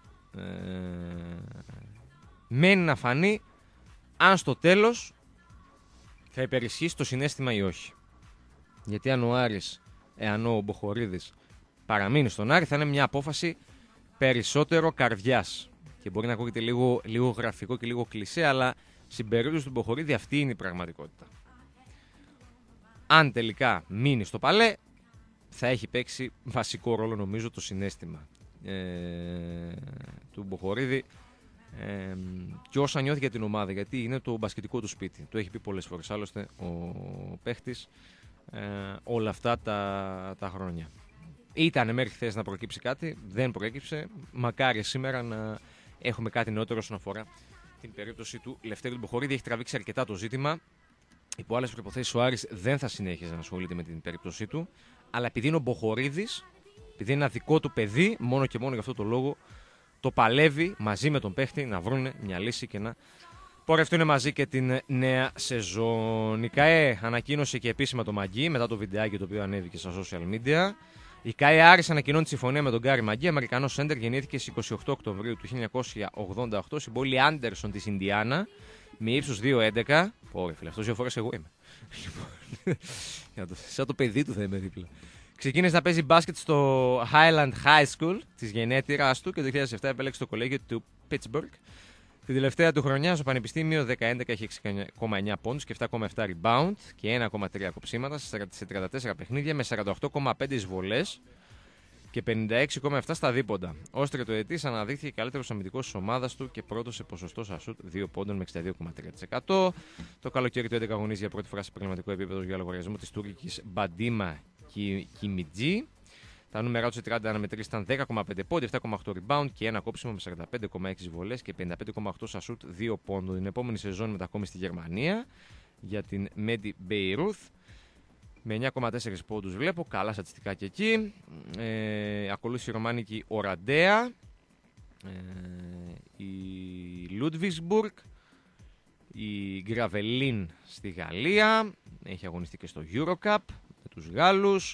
Μένει να φανεί αν στο τέλος θα υπερισχύσει το συναίσθημα ή όχι. Γιατί αν ο Άρης, εάν ο Μποχορίδης παραμείνει στον Άρη, θα είναι μια απόφαση περισσότερο καρδιάς. Και μπορεί να ακούγεται λίγο γραφικό και λίγο κλισέ, αλλά στην περίπτωση του Μποχορίδη αυτή είναι η πραγματικότητα. Αν τελικά μείνει στο παλέ, θα έχει παίξει βασικό ρόλο, νομίζω, το συναίσθημα του Μποχορίδη και όσα νιώθει για την ομάδα, γιατί είναι το μπασκετικό του σπίτι. Το έχει πει πολλές φορές άλλωστε ο παίχτης όλα αυτά τα χρόνια. Ήταν μέχρι χθες να προκύψει κάτι, δεν προέκυψε. Μακάρι σήμερα να έχουμε κάτι νεότερο όσον αφορά την περίπτωση του Λευτέρη του Μποχορίδη. Έχει τραβήξει αρκετά το ζήτημα. Υπό άλλες προϋποθέσεις ο Άρης δεν θα συνέχιζε να ασχολείται με την περίπτωσή του. Αλλά επειδή είναι ο Μποχορίδης, επειδή είναι ένα δικό του παιδί, μόνο και μόνο για αυτό το λόγο, το παλεύει μαζί με τον παίχτη να βρουν μια λύση και να πορευτούν μαζί και την νέα σεζόν. Η ΚΑΕ ανακοίνωσε και επίσημα το Μαγκή μετά το βιντεάκι το οποίο ανέβηκε στα social media. Η ΚΑΕ Άρης ανακοινώνει τη συμφωνία με τον Γκάρι Μαγκί. Αμερικανός σέντερ, γεννήθηκε στις 28 Οκτωβρίου του 1988 στην πόλη Άντερσον της Ινδιάνα με ύψος 2,11. Ωραία, φίλε, αυτός 2 φορές εγώ είμαι. Σαν το παιδί του θα είμαι δίπλα. Ξεκίνησε να παίζει μπάσκετ στο Highland High School της γενέτειρας του και το 2007 επέλεξε το κολέγιο του Pittsburgh. Την τελευταία του χρονιά στο Πανεπιστήμιο 10-11 έχει 6,9 πόντους και 7,7 rebound και 1,3 κοψίματα σε 34 παιχνίδια με 48,5 εισβολές και 56,7 στα δίποντα. Ως τριτοετής αναδείχθηκε καλύτερος αμυντικός της ομάδας του και πρώτος σε ποσοστό στα σουτ 2 πόντων με 62,3%. Το καλοκαίρι του 11 αγωνίζει για πρώτη φορά σε επαγγελματικό επίπεδο για λογαριασμό της Τούρκικης Μπαντίμα Κιμιτζή. Τα νούμερα του σε 30 αναμετρήσεις ήταν 10,5 πόντι, 7,8 rebound και ένα κόψιμο με 45,6 βολές και 55,8 στα σουτ 2 πόντων. Την επόμενη σεζόν μετακόμισε στη Γερμανία για την Medi Beirut με 9,4 πόντους βλέπω, καλά στατιστικά και εκεί. Ακολούθησε η ρωμάνικη Οραντέα, η Λούντβιγκσμπουργκ, η Γκραβελίν στη Γαλλία, έχει αγωνιστεί και στο Eurocup με τους Γάλλους.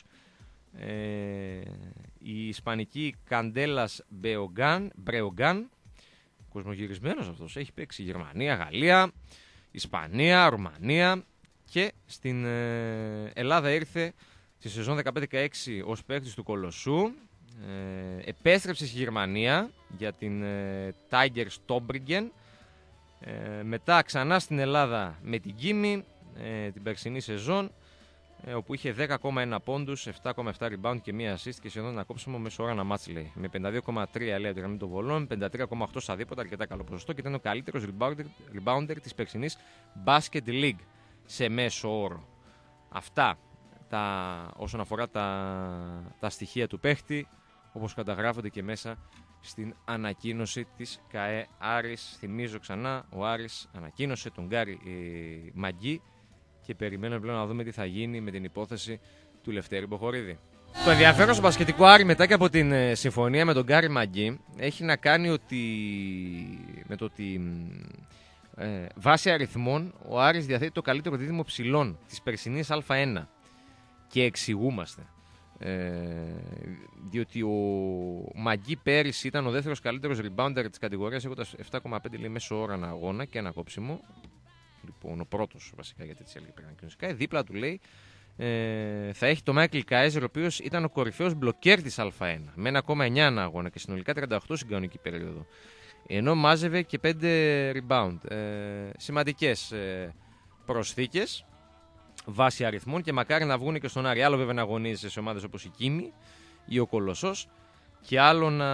Η ισπανική Καντέλας Μπρεογκάν, κοσμογυρισμένος αυτός, έχει παίξει Γερμανία, Γαλλία, Ισπανία, Ρουμανία και στην Ελλάδα ήρθε στη σεζόν 15-16 ως παίκτης του Κολοσσού. Επέστρεψε στη Γερμανία για την Tiger Stobriggen. Μετά ξανά στην Ελλάδα με την Κίμη την περσινή σεζόν, όπου είχε 10,1 πόντους, 7,7 rebound και μία assist και σχεδόν ένα κόψιμο μέσω ώρα ένα μάτς, λέει. Με 52,3 λέει τη γραμμή των βολών, 53,8 στα δίποτα, αρκετά καλό ποσοστό και ήταν ο καλύτερος rebounder της περσινής Basket League σε μέσο όρο. Αυτά όσον αφορά τα στοιχεία του παίχτη, όπως καταγράφονται και μέσα στην ανακοίνωση της ΚΑΕ Άρης. Θυμίζω ξανά, ο Άρης ανακοίνωσε τον Γκάρι Μαγκί και περιμένουμε πλέον να δούμε τι θα γίνει με την υπόθεση του Λευτέρη Μποχορίδη. Το ενδιαφέρον στο μπασκετικό Άρη μετά και από την συμφωνία με τον Γκάρι Μαγκί έχει να κάνει με το ότι βάσει αριθμών ο Άρης διαθέτει το καλύτερο δίδυμο ψηλών της περσινής Α1 και εξηγούμαστε. Διότι ο Μαγκί πέρυσι ήταν ο δεύτερος καλύτερος rebounder της κατηγορίας έχοντας 7,5 λέει μέσο ώρα ανά αγώνα και ένα κόψιμο. Λοιπόν, ο πρώτος βασικά, γιατί έτσι έλεγε πριν ανακοινωσικά. Δίπλα του λέει θα έχει το Μάικλ Κάιζερ, ο οποίος ήταν ο κορυφαίος μπλοκέρ της Α1 με 1,9 ανά αγώνα και συνολικά 38 στην κανονική περίοδο. Ενώ μάζευε και 5 rebound. Σημαντικές προσθήκες βάσει αριθμών και μακάρι να βγουν και στον Άρη. Άλλο βέβαια να αγωνίζεσαι σε ομάδες όπως η Κίμη ή ο Κολοσσός και άλλο να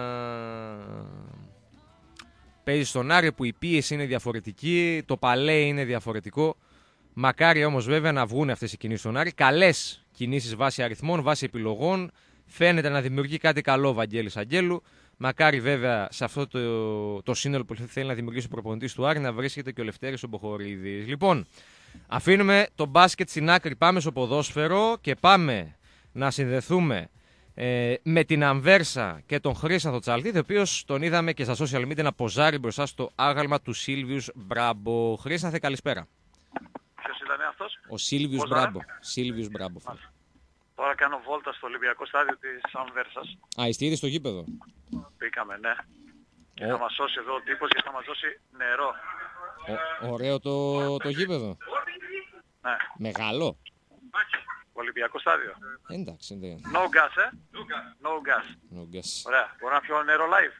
παίζει στον Άρη που η πίεση είναι διαφορετική, το παλέ είναι διαφορετικό. Μακάρι όμως βέβαια να βγουν αυτές οι κινήσεις στον Άρη. Καλές κινήσεις βάσει αριθμών, βάσει επιλογών. Φαίνεται να δημιουργεί κάτι καλό ο Βαγγέλης Αγγέλου. Μακάρι βέβαια σε αυτό το σύνολο που θέλει να δημιουργήσει ο προπονητής του Άρη να βρίσκεται και ο Λευτέρης ο Μποχορίδης. Λοιπόν, αφήνουμε το μπάσκετ στην άκρη, πάμε στο ποδόσφαιρο και πάμε να συνδεθούμε με την Αμβέρσα και τον Χρήσανθο Τσαλτίδη, ο οποίος τον είδαμε και στα social media να ποζάρει μπροστά στο άγαλμα του Σίλβιους Μπράμπο. Χρήσανθε, καλησπέρα. Ποιος ήταν αυτός? Ο Σίλβιους Μπράμπο. Σίλβιους Μπράμπο. Τώρα κάνω βόλτα στο Ολυμπιακό στάδιο της Αμβέρσας. Α, είστε ήδη στο γήπεδο? Μπήκαμε, ναι. Και θα μας σώσει εδώ ο τύπος και θα μας δώσει νερό. Ωραίο το γήπεδο. Ναι. Μεγάλο. Ολυμπιακό στάδιο. Εντάξει. No gas, No gas. No gas. Ωραία. Μπορώ να πιω νερό live?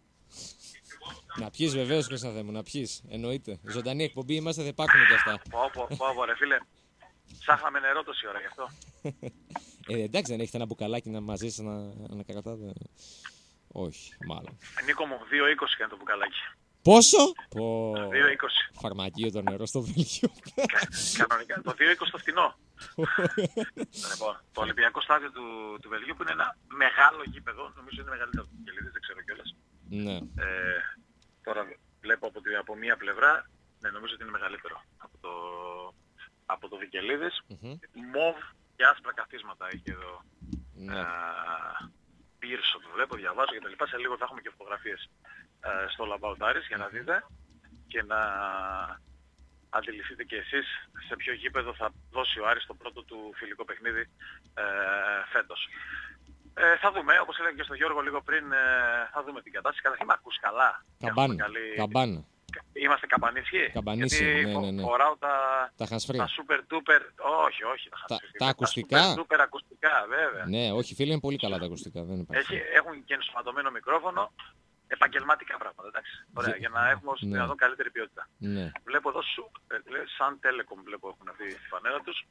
Να πιείς βεβαίως, Χρήσανθε μου, να πιείς. Εννοείται. Ζωντανή εκπομπή είμαστε, δεν υπάρχουν και αυτά. Πω, ρε φίλε. Ψάχναμε νερό τόση ώρα γι' αυτό. Εντάξει, δεν έχετε ένα μπουκαλάκι να μαζίσει να κρατάτε? Όχι, μάλλον. Νίκο μου, 2,20 κάνει το μπουκαλάκι. Πόσο? 2,20. Φαρμακείο το νερό στο Βέλγιο. Κανονικά, το 2,20 το φτηνό. Λοιπόν, το Ολυμπιακό στάδιο του Βελγίου που είναι ένα μεγάλο γήπεδο, νομίζω είναι μεγαλύτερο από το Βικελίδης, δεν ξέρω κιόλας. Ναι. Τώρα βλέπω από μία πλευρά, ναι, νομίζω ότι είναι μεγαλύτερο από το Βικελίδης. Μοβ και άσπρα καθίσματα έχει εδώ. Ναι. Πύρσο το βλέπω, διαβάζω και τα λοιπά. Σε λίγο θα έχουμε και φωτογραφίες στο Λαμπαουτάρης για να δείτε και να αντιληφθείτε και εσείς σε ποιο γήπεδο θα δώσει ο Άρης το πρώτο του φιλικό παιχνίδι φέτος. Θα δούμε, όπως έλεγα και στον Γιώργο λίγο πριν, θα δούμε την κατάσταση. Καταρχήν με ακούς καλά. Καμπάνα. Είμαστε καμπανίσχοι. Καμπανίσια, ναι. Φοράω τα hands-free. Τα super duper, όχι τα hands-free. Τα ακουστικά. Τα super duper ακουστικά, βέβαια. Ναι, όχι φίλε, είναι πολύ καλά τα ακουστικά. Δεν έχουν και ενσωματωμένο μικρόφωνο. Επαγγελματικά πράγματα, εντάξει. Ωραία, για να έχουμε όσο δυνατόν καλύτερη ποιότητα. Ναι. Βλέπω εδώ σαν Telecom βλέπω έχουν αυτή στη φανέλα τους.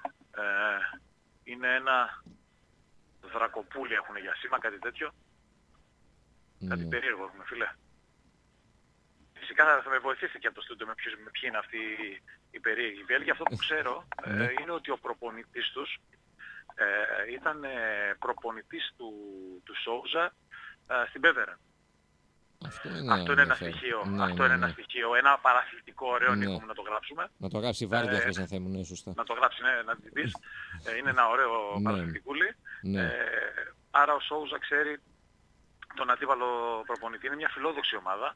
Είναι ένα δρακοπούλι έχουν για σήμα, κάτι τέτοιο. Κάτι περίεργο έχουμε, φίλε. Φυσικά θα με βοηθήσει και από το στούντιο με ποιοι είναι αυτοί οι περίεργοι Βέλγοι. Αυτό που ξέρω είναι ότι ο προπονητής τους ήταν προπονητής του Σόουζα στην Πέβερα. Αυτό είναι ένα στοιχείο. Αυτό είναι ένα στοιχείο. Ένα παραθλητικό ωραίο Νίκο μου να το γράψουμε. Να το γράψει Βάρντι χθες αν θέλουν, ναι, σωστά. Να το γράψει, ναι, να την πεις. Είναι ένα ωραίο παραθλητικούλι. Άρα ο Σόουζα ξέρει τον αντίπαλο προπονητή. Είναι μια φιλόδοξη ομάδα.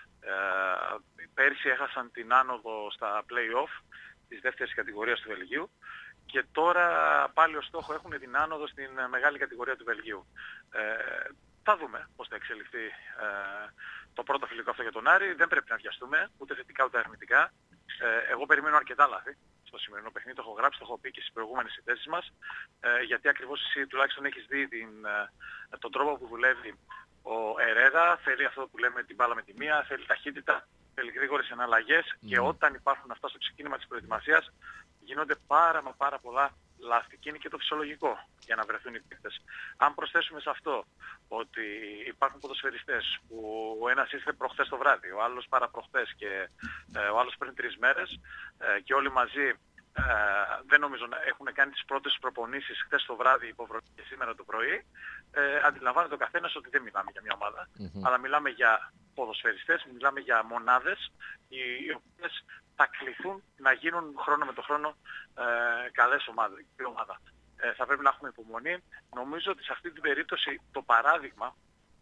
Πέρσι έχασαν την άνοδο στα play-off της δεύτερης κατηγορίας του Βελγίου και τώρα πάλι ως στόχο έχουν την άνοδο στην μεγάλη κατηγορία του Βελγίου. Θα δούμε πώς θα εξελιχθεί το πρώτο φιλικό αυτό για τον Άρη. Δεν πρέπει να βιαστούμε, ούτε θετικά ούτε αρνητικά. Εγώ περιμένω αρκετά λάθη στο σημερινό παιχνίδι, το έχω γράψει, το έχω πει και στις προηγούμενες συνθέσεις μας, γιατί ακριβώς εσύ τουλάχιστον έχεις δει τον τρόπο που δουλεύει ο Ερέρα. Θέλει αυτό που λέμε την μπάλα με τη μία, θέλει ταχύτητα, θέλει γρήγορες εναλλαγές και όταν υπάρχουν αυτά στο ξεκίνημα της προετοιμασίας γίνονται πάρα πολλά λάθη και είναι και το φυσιολογικό για να βρεθούν οι παίκτες. Αν προσθέσουμε σε αυτό ότι υπάρχουν ποδοσφαιριστές που ο ένας ήρθε προχθές το βράδυ, ο άλλος παραπροχθές και ο άλλος πριν 3 μέρες και όλοι μαζί δεν νομίζω να έχουν κάνει τις πρώτες προπονήσεις χθες το βράδυ υποβροχή και σήμερα το πρωί, αντιλαμβάνεται ο καθένας ότι δεν μιλάμε για μια ομάδα, αλλά μιλάμε για ποδοσφαιριστές, μιλάμε για μονάδες οι οποίες θα κληθούν να γίνουν χρόνο με το χρόνο καλές ομάδες. Θα πρέπει να έχουμε υπομονή. Νομίζω ότι σε αυτή την περίπτωση το παράδειγμα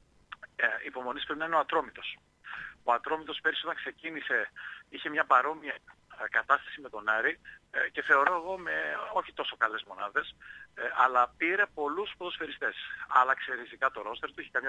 υπομονής πρέπει να είναι ο Ατρόμητος. Ο Ατρόμητος πέρυσι όταν ξεκίνησε είχε μια παρόμοια κατάσταση με τον Άρη και θεωρώ εγώ με όχι τόσο καλές μονάδες, αλλά πήρε πολλούς ποδοσφαιριστές. Άλλαξε ριζικά το ρόστερ του, είχε καμιά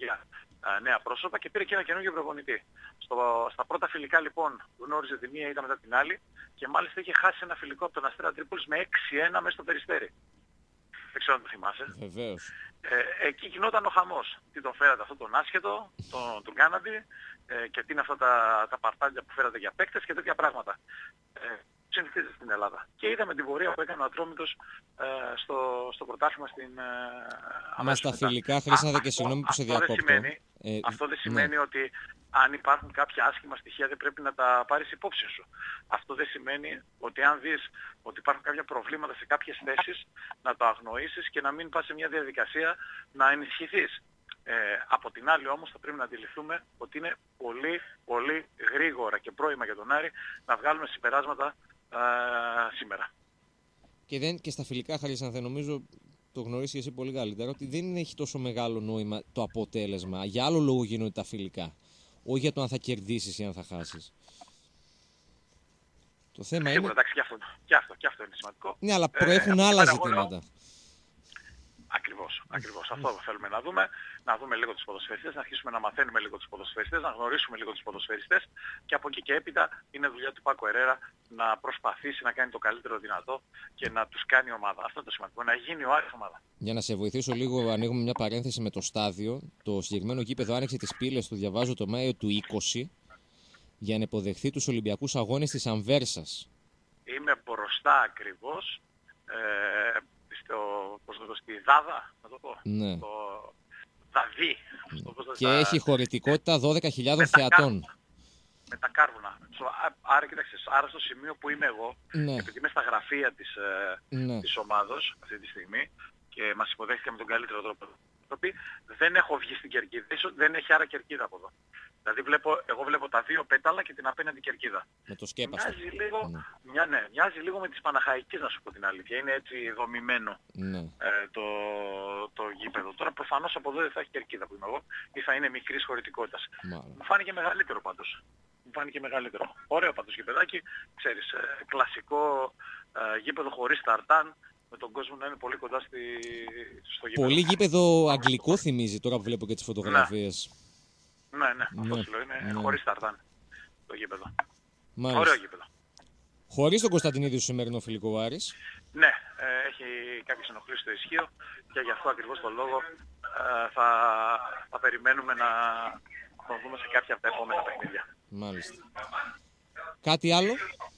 15 νέα πρόσωπα και πήρε και ένα καινούργιο προπονητή. Στα πρώτα φιλικά λοιπόν γνώριζε τη μία, ήταν μετά την άλλη και μάλιστα είχε χάσει ένα φιλικό από τον Αστέρα Τρίπολης με 6-1 μέσα στο Περιστέρι. Δεν ξέρω αν το θυμάσαι. Βεβαίως. Εκεί γινόταν ο χαμός. Τι τον φέρατε αυτό τον άσχετο, τον κάναντι και τι είναι αυτά τα παρτάλια που φέρατε για παίκτες και τέτοια πράγματα. Συνηθίζεται στην Ελλάδα. Και είδαμε την πορεία που έκανε ο Ατρόμητος στο πρωτάθλημα στην Μα στα φιλικά χρήσατε και συγγνώμη που σε διακόπτω. Αυτό δεν σημαίνει ότι αν υπάρχουν κάποια άσχημα στοιχεία δεν πρέπει να τα πάρεις υπόψη σου. Αυτό δεν σημαίνει ότι αν δεις ότι υπάρχουν κάποια προβλήματα σε κάποιες θέσεις να το αγνοήσεις και να μην πας σε μια διαδικασία να ενισχυθείς. Από την άλλη όμως θα πρέπει να αντιληφθούμε ότι είναι πολύ γρήγορα και πρόημα για τον Άρη να βγάλουμε συμπεράσματα σήμερα. Και στα φιλικά Χαρίσανθε νομίζω το γνωρίζεις και εσύ πολύ καλύτερα ότι δεν έχει τόσο μεγάλο νόημα το αποτέλεσμα. Για άλλο λόγο γίνονται τα φιλικά. Όχι για το αν θα κερδίσεις ή αν θα χάσεις. Το θέμα είναι... Εντάξει, και αυτό είναι σημαντικό. Ναι, αλλά προέχουν άλλα ζητήματα. Ακριβώς. Αυτό θέλουμε να δούμε. Να δούμε λίγο τους ποδοσφαιριστές, να αρχίσουμε να μαθαίνουμε λίγο τους ποδοσφαιριστές, να γνωρίσουμε λίγο τους ποδοσφαιριστές και από εκεί και έπειτα είναι δουλειά του Πάκο Ερέρα να προσπαθήσει να κάνει το καλύτερο δυνατό και να τους κάνει ομάδα. Αυτό είναι το σημαντικό, να γίνει ο Άρης ομάδα. Για να σε βοηθήσω λίγο, ανοίγουμε μια παρένθεση με το στάδιο. Το συγκεκριμένο γήπεδο άνοιξε τις πύλες του, διαβάζω, το Μάιο του 20 για να υποδεχθεί τους Ολυμπιακούς Αγώνες της Ανβέρσας. Είμαι μπροστά ακριβώς. Στη Δάδα, να το πω. Ναι. Δαδί. Και έχει χωρητικότητα 12.000 θεατών. Με τα κάρβουνα. Άρα, κοίταξε, άρα στο σημείο που είμαι εγώ, επειδή είμαι στα γραφεία της ομάδος αυτή τη στιγμή και μας υποδέχτηκε με τον καλύτερο τρόπο, δεν έχω βγει στην κερκίδα. Δεν έχει άρα κερκίδα από εδώ. Δηλαδή εγώ βλέπω τα δύο πέταλα και την απέναντι κερκίδα. Με το σκέπαστο. Μοιάζει λίγο με τις Παναχαϊκές, να σου πω την αλήθεια. Είναι έτσι δομημένο το γήπεδο. Τώρα προφανώς από εδώ δεν θα έχει κερκίδα που είμαι εγώ ή θα είναι μικρής χωρητικότητας. Μου φάνηκε μεγαλύτερο πάντως. Ωραίο πάντως γηπεδάκι. Ξέρεις, κλασικό γήπεδο χωρίς ταρτάν. με τον κόσμο να είναι πολύ κοντά στο γήπεδο. Πολύ γήπεδο αγγλικό θυμίζει τώρα που βλέπω και τις φωτογραφίες. Ναι, αυτό σου λέω. Είναι χωρίς ταρτάν το γήπεδο. Μάλιστα. Ωραίο γήπεδο. Χωρίς τον Κωνσταντινίδη στο σημερινό φιλικό ο Άρης. Ναι, έχει κάποιες ενοχλήσεις στο ισχύο και γι' αυτό ακριβώς τον λόγο θα περιμένουμε να τον δούμε σε κάποια από τα επόμενα παιχνίδια. Μάλιστα. Κάτι άλλο?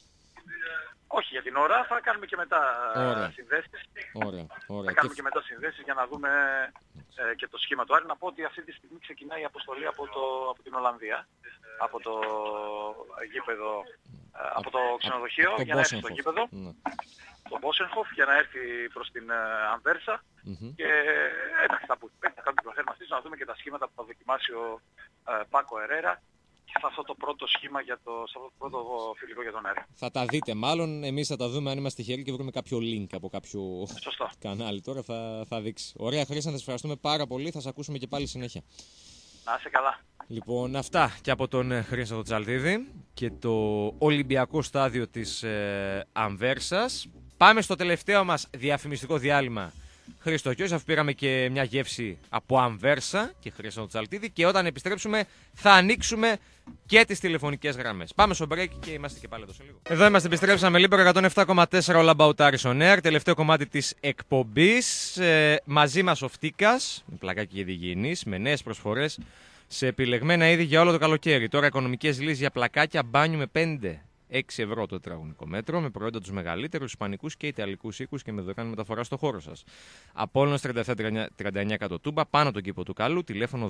Όχι, για την ώρα θα κάνουμε και μετά συνδέσεις. Ωραία. Θα κάνουμε και μετά συνδέσεις για να δούμε και το σχήμα του Άρη. Να πω ότι αυτή τη στιγμή ξεκινάει η αποστολή από την Ολλανδία. Από το γήπεδο, από το ξενοδοχείο για να έρθει στο γήπεδο. Το Μπόσενχοφ για να έρθει προς την Ανβέρσα και εντάξει θα κάνουμε την προθέρμανσή να δούμε και τα σχήματα που θα δοκιμάσει ο Πάκο Ερέρα και σε αυτό το πρώτο σχήμα σε αυτό το πρώτο φιλικό για τον Άρη. Θα τα δείτε μάλλον, εμείς θα τα δούμε αν είμαστε τυχεροί και βρούμε κάποιο link από κάποιο κανάλι τώρα θα δείξει. Ωραία Χρήστο, θα σας ευχαριστούμε πάρα πολύ, θα σας ακούσουμε και πάλι συνέχεια. Να είσαι καλά. Λοιπόν, αυτά και από τον Χρήστο Τσαλτίδη και το Ολυμπιακό στάδιο της Ανβέρσας. Πάμε στο τελευταίο μας διαφημιστικό διάλειμμα. Χρήστο Κιώσαφ, πήραμε και μια γεύση από Ανβέρσα και Χρήστο Τσαλτίδη και όταν επιστρέψουμε θα ανοίξουμε και τις τηλεφωνικές γραμμές. Πάμε στο break και είμαστε και πάλι εδώ σε λίγο. Εδώ είμαστε, επιστρέψαμε λίγο 107,4 All About Aris on Air, τελευταίο κομμάτι της εκπομπής. Μαζί μας ο Φτίκας, με πλακάκι για διγυνής, με νέες προσφορές σε επιλεγμένα είδη για όλο το καλοκαίρι. Τώρα οικονομικές λύσεις για πλακάκια μπάνιου με 5-6 ευρώ το τετραγωνικό μέτρο, με προϊόντα τους μεγαλύτερους ισπανικούς και ιταλικούς οίκους και με δωρεάν μεταφορά στο χώρο σας. Απόλλωνας 37-39 κάτω Τούμπα, πάνω τον κήπο του Καλού, τηλέφωνο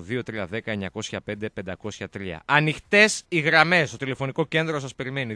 2310-905-503. Ανοιχτές οι γραμμές, το τηλεφωνικό κέντρο σας περιμένει,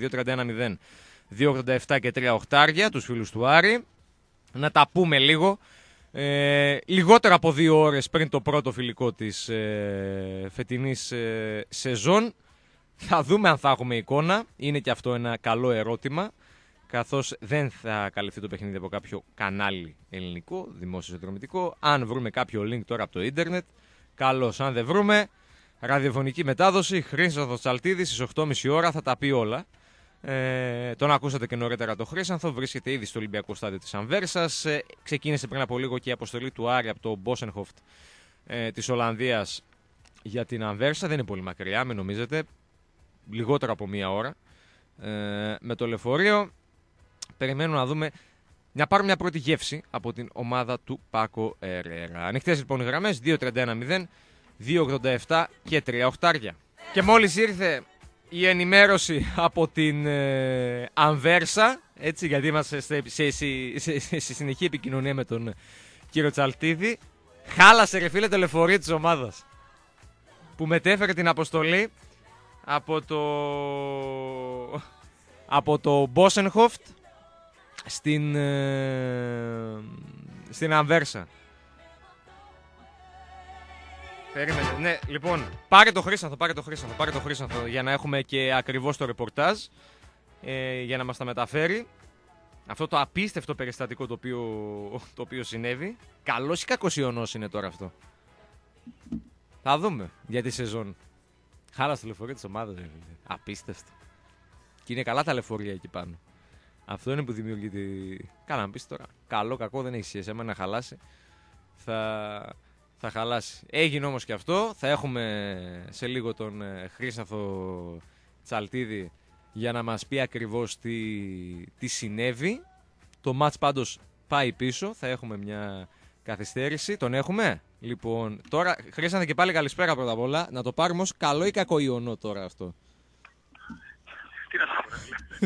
2310-287 και 3 οχτάρια, τους φίλους του Άρη. Να τα πούμε λίγο. Λιγότερο από 2 ώρες πριν το πρώτο φιλικό της φετινής σεζόν. Θα δούμε αν θα έχουμε εικόνα. Είναι και αυτό ένα καλό ερώτημα, καθώς δεν θα καλυφθεί το παιχνίδι από κάποιο κανάλι ελληνικό, δημόσιο συνδρομητικό. Αν βρούμε κάποιο link τώρα από το ίντερνετ, καλώς. Αν δεν βρούμε, ραδιοφωνική μετάδοση, Χρήστος Τσαλτίδης στις 8.30 ώρα θα τα πει όλα. Τον ακούσατε και νωρίτερα το Χρήσανθο, βρίσκεται ήδη στο Ολυμπιακό στάδιο της Ανβέρσας. Ξεκίνησε πριν από λίγο και η αποστολή του Άρη από το Μπόσενχοφ της Ολλανδίας για την Ανβέρσα. Δεν είναι πολύ μακριά, μην νομίζετε. Λιγότερο από 1 ώρα με το λεωφορείο. Περιμένουμε να δούμε, να πάρουμε μια πρώτη γεύση από την ομάδα του Πάκο Ερέρα. Ανοιχτές λοιπόν οι γραμμές 2-31-0, 2-87 και 3 οχτάρια. Και μόλις ήρθε η ενημέρωση από την Ανβέρσα, έτσι, γιατί είμαστε σε συνεχή επικοινωνία με τον κύριο Τσαλτίδη, χάλασε ρε φίλε το λεωφορείο της ομάδας που μετέφερε την αποστολή από το Μπόσενχοφτ στην Ανβέρσα. Περίμενε. Ναι, λοιπόν, πάρε το Χρήσανθο για να έχουμε και ακριβώς το ρεπορτάζ, για να μας τα μεταφέρει. Αυτό το απίστευτο περιστατικό το οποίο συνέβη. Καλός ή κακός ιονός είναι τώρα αυτό? Θα δούμε για τη σεζόν. Χάλασε το λεωφορείο της ομάδας. Απίστευτο. Και είναι καλά τα λεωφορεία εκεί πάνω. Αυτό είναι που δημιουργεί τη... Καλά να πεις τώρα. Καλό, κακό δεν έχει σχέση. Άμα να χαλάσει, θα χαλάσει. Έγινε όμως και αυτό. Θα έχουμε σε λίγο τον Χρήσανθο Τσαλτίδη για να μας πει ακριβώς τι συνέβη. Το μάτς πάντως πάει πίσω. Θα έχουμε μια καθυστέρηση. Τον έχουμε. Λοιπόν, τώρα Χρήσανθε και πάλι καλησπέρα πρώτα απ' όλα. Να το πάρουμε ως καλό ή κακό ιονό τώρα αυτό? Τι να το πω,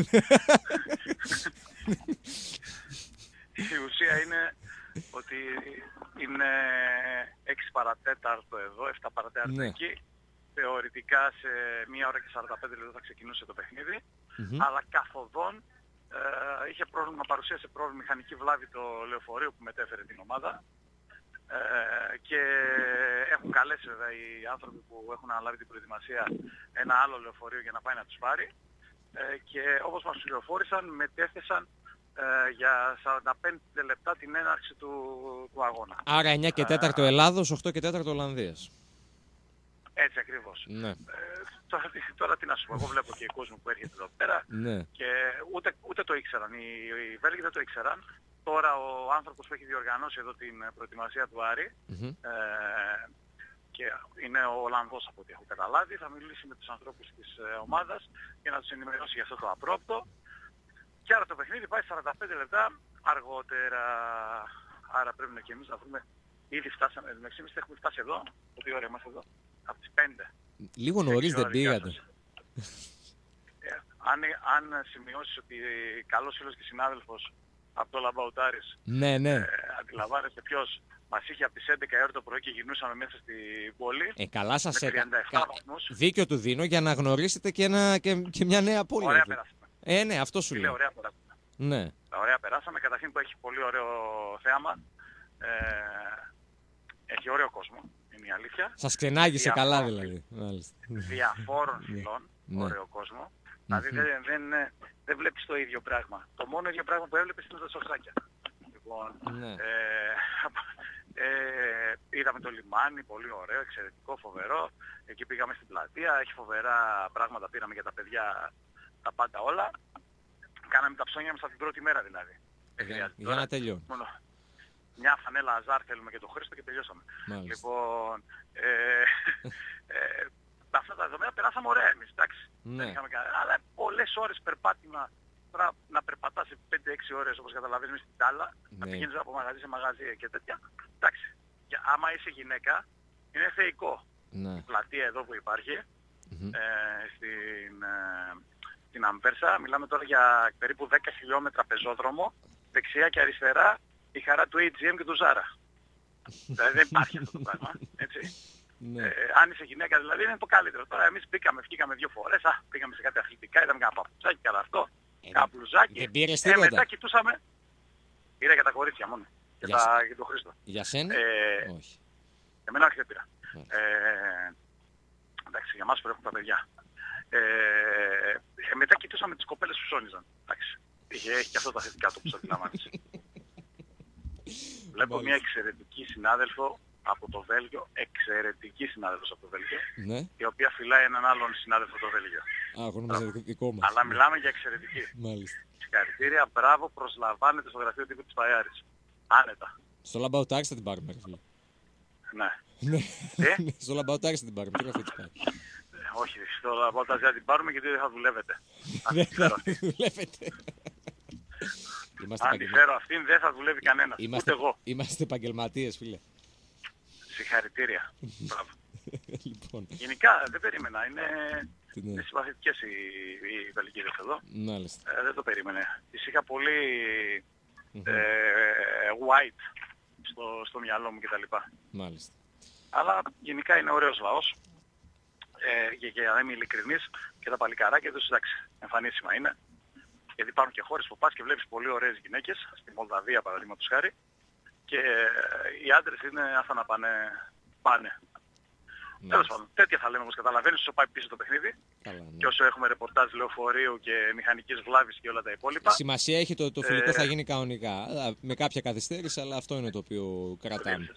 η ουσία είναι ότι είναι 6 παρατέταρτο εδώ, 7 παρατέταρτο εκεί. Θεωρητικά σε 1 ώρα και 45 λεπτά θα ξεκινούσε το παιχνίδι. Αλλά καθοδόν παρουσίασε πρόβλημα, μηχανική βλάβη το λεωφορείο που μετέφερε την ομάδα. Και έχουν καλέσει βέβαια οι άνθρωποι που έχουν αναλάβει την προετοιμασία ένα άλλο λεωφορείο για να πάει να τους πάρει. Και όπως μας πληροφόρησαν, μετέθεσαν για 45 λεπτά την έναρξη του αγώνα. Άρα 9 και 4 Ελλάδος, 8 και 4 Ολλανδίας. Έτσι ακριβώς. Ναι. Τώρα τι να σου πω, εγώ βλέπω και κόσμο που έρχεται εδώ πέρα και ούτε το ήξεραν. Οι Βέλγοι δεν το ήξεραν. τώρα ο άνθρωπος που έχει διοργανώσει εδώ την προετοιμασία του Άρη, και είναι ο Ολλανδός από ό,τι έχω καταλάβει, θα μιλήσει με τους ανθρώπους της ομάδας για να τους ενημερώσει για αυτό το απρόπτο. Και άρα το παιχνίδι πάει 45 λεπτά αργότερα. Άρα πρέπει και εμείς να βρούμε. Ήδη φτάσαμε, εμείς έχουμε φτάσει εδώ. Τι ώρα είμαστε εδώ? Από τις 5. Λίγο νωρίς δεν πήγατε? Αν σημειώσεις ότι καλός φίλος και συνάδελφος από το Λαμπαουτάρης, ναι, αντιλαμβάνεστε ποιος μας είχε από τις 11 ώρα το πρωί και γυρνούσαμε μέσα στην πόλη. Καλά σας με 37 βαθμούς. Δίκιο του δίνω για να γνωρίσετε και μια νέα πόλη. Ωραία περάσαμε. Ναι, αυτό σου λέω. Ωραία περάσαμε. Ναι. Ωραία περάσαμε. Καταρχήν που έχει πολύ ωραίο θέαμα. Έχει ωραίο κόσμο. Είναι η αλήθεια. Σας ξενάγησε καλά δηλαδή. Διαφόρων φυλών. Ωραίο κόσμο. Δηλαδή δεν βλέπεις το ίδιο πράγμα. Το μόνο ίδιο πράγμα που έβλεπες είναι τα σοφράκια. Λοιπόν, είδαμε το λιμάνι, πολύ ωραίο, εξαιρετικό, φοβερό. Εκεί πήγαμε στην πλατεία, έχει φοβερά πράγματα, πήραμε για τα παιδιά τα πάντα όλα. Κάναμε τα ψώνια μας από την πρώτη μέρα δηλαδή. Για να τελειώνει. Μια φανέλα Αζάρ θέλουμε και το Χρήστο και τελειώσαμε. Μάλιστα. Λοιπόν, αυτά τα δεδομένα περάσαμε ωραία εμείς, εντάξει. Ναι. Αλλά πολλές ώρες περπάτημα, να περπατάς 5-6 ώρες όπως καταλαβαίνεις στην τάλα, να πηγαίνεις από μαγαζί σε μαγαζί και τέτοια. Εντάξει, και άμα είσαι γυναίκα είναι θεϊκό. Ναι. Η πλατεία εδώ που υπάρχει, στην Αμβέρσα, μιλάμε τώρα για περίπου 10 χιλιόμετρα πεζόδρομο, δεξιά και αριστερά η χαρά του AGM και του Zara. Δηλαδή δεν υπάρχει αυτό το πράγμα, έτσι. Ναι. Αν είσαι γυναίκα δηλαδή είναι το καλύτερο. Τώρα εμείς βγήκαμε 2 φορές, πήγαμε σε κάτι αθλητικά, είδαμε κανένα παπουτσάκι, κανένα αυτό, κανένα μπλουζάκι. Δεν πήρες τίποτα? Μετά κοιτούσαμε, πήρα για τα κορίτσια μόνο, για τον Χρήστο. Για σένα? Όχι. Εμένα όχι δεν πήρα. Εντάξει, για εμάς που έχουν τα παιδιά. Μετά κοιτούσαμε τις κοπέλες που ψώνιζαν. Εντάξει, έχει και αυτό τα θετικά του που σας αντιλαμβάνεσαι. Βλέπω μια εξαιρετική συνάδελφο από το Βέλγιο, εξαιρετική συνάδελφος από το Βέλγιο, ναι, η οποία φυλάει έναν άλλον συνάδελφο από το Βέλγιο. Νόμιζα δικό μας. Αλλά μιλάμε για εξαιρετική. Μάλιστα. Συγχαρητήρια, μπράβο, προσλαμβάνετε στο γραφείο τύπου της Παϊάρης. Άνετα. Στο Λαμπαουτάρι θα την πάρουμε, φίλε. Ναι. Στο Λαμπαουτάρι θα την πάρουμε, τι γραφείο της πάει? Όχι, στο Λαμπαουτάρι θα την πάρουμε γιατί δεν θα δουλεύετε. Δεν θα δουλεύετε. Αν τη φέρω αυτήν δεν θα δουλεύει κανένας, ούτε εγώ. Είμαστε επαγγελματίες, φίλε. Συγχαρητήρια. Μπράβο. Λοιπόν. Γενικά δεν περίμενα. Είναι συμπαθητικές οι Βελγίδες εδώ. Μάλιστα. Δεν το περίμενε. Τις είχα πολύ white στο μυαλό μου κτλ. Μάλιστα. Αλλά γενικά είναι ωραίος λαός. Για να είμαι ειλικρινής, και τα παλικαράκια τους, εντάξει, εμφανίσιμα είναι. Γιατί υπάρχουν και χώρες που πας και βλέπεις πολύ ωραίες γυναίκες, στη Μολδαβία παραδείγματος χάρη, και οι άντρες είναι άστα να πάνε. Τέλος πάντων, τέτοια θα λέμε όπως καταλαβαίνεις όσο πάει πίσω το παιχνίδι. Καλά, ναι. Και όσο έχουμε ρεπορτάζ λεωφορείου και μηχανικής βλάβης και όλα τα υπόλοιπα. Σημασία έχει το φιλικό θα γίνει κανονικά. Με κάποια καθυστέρηση, αλλά αυτό είναι το οποίο κρατάμε.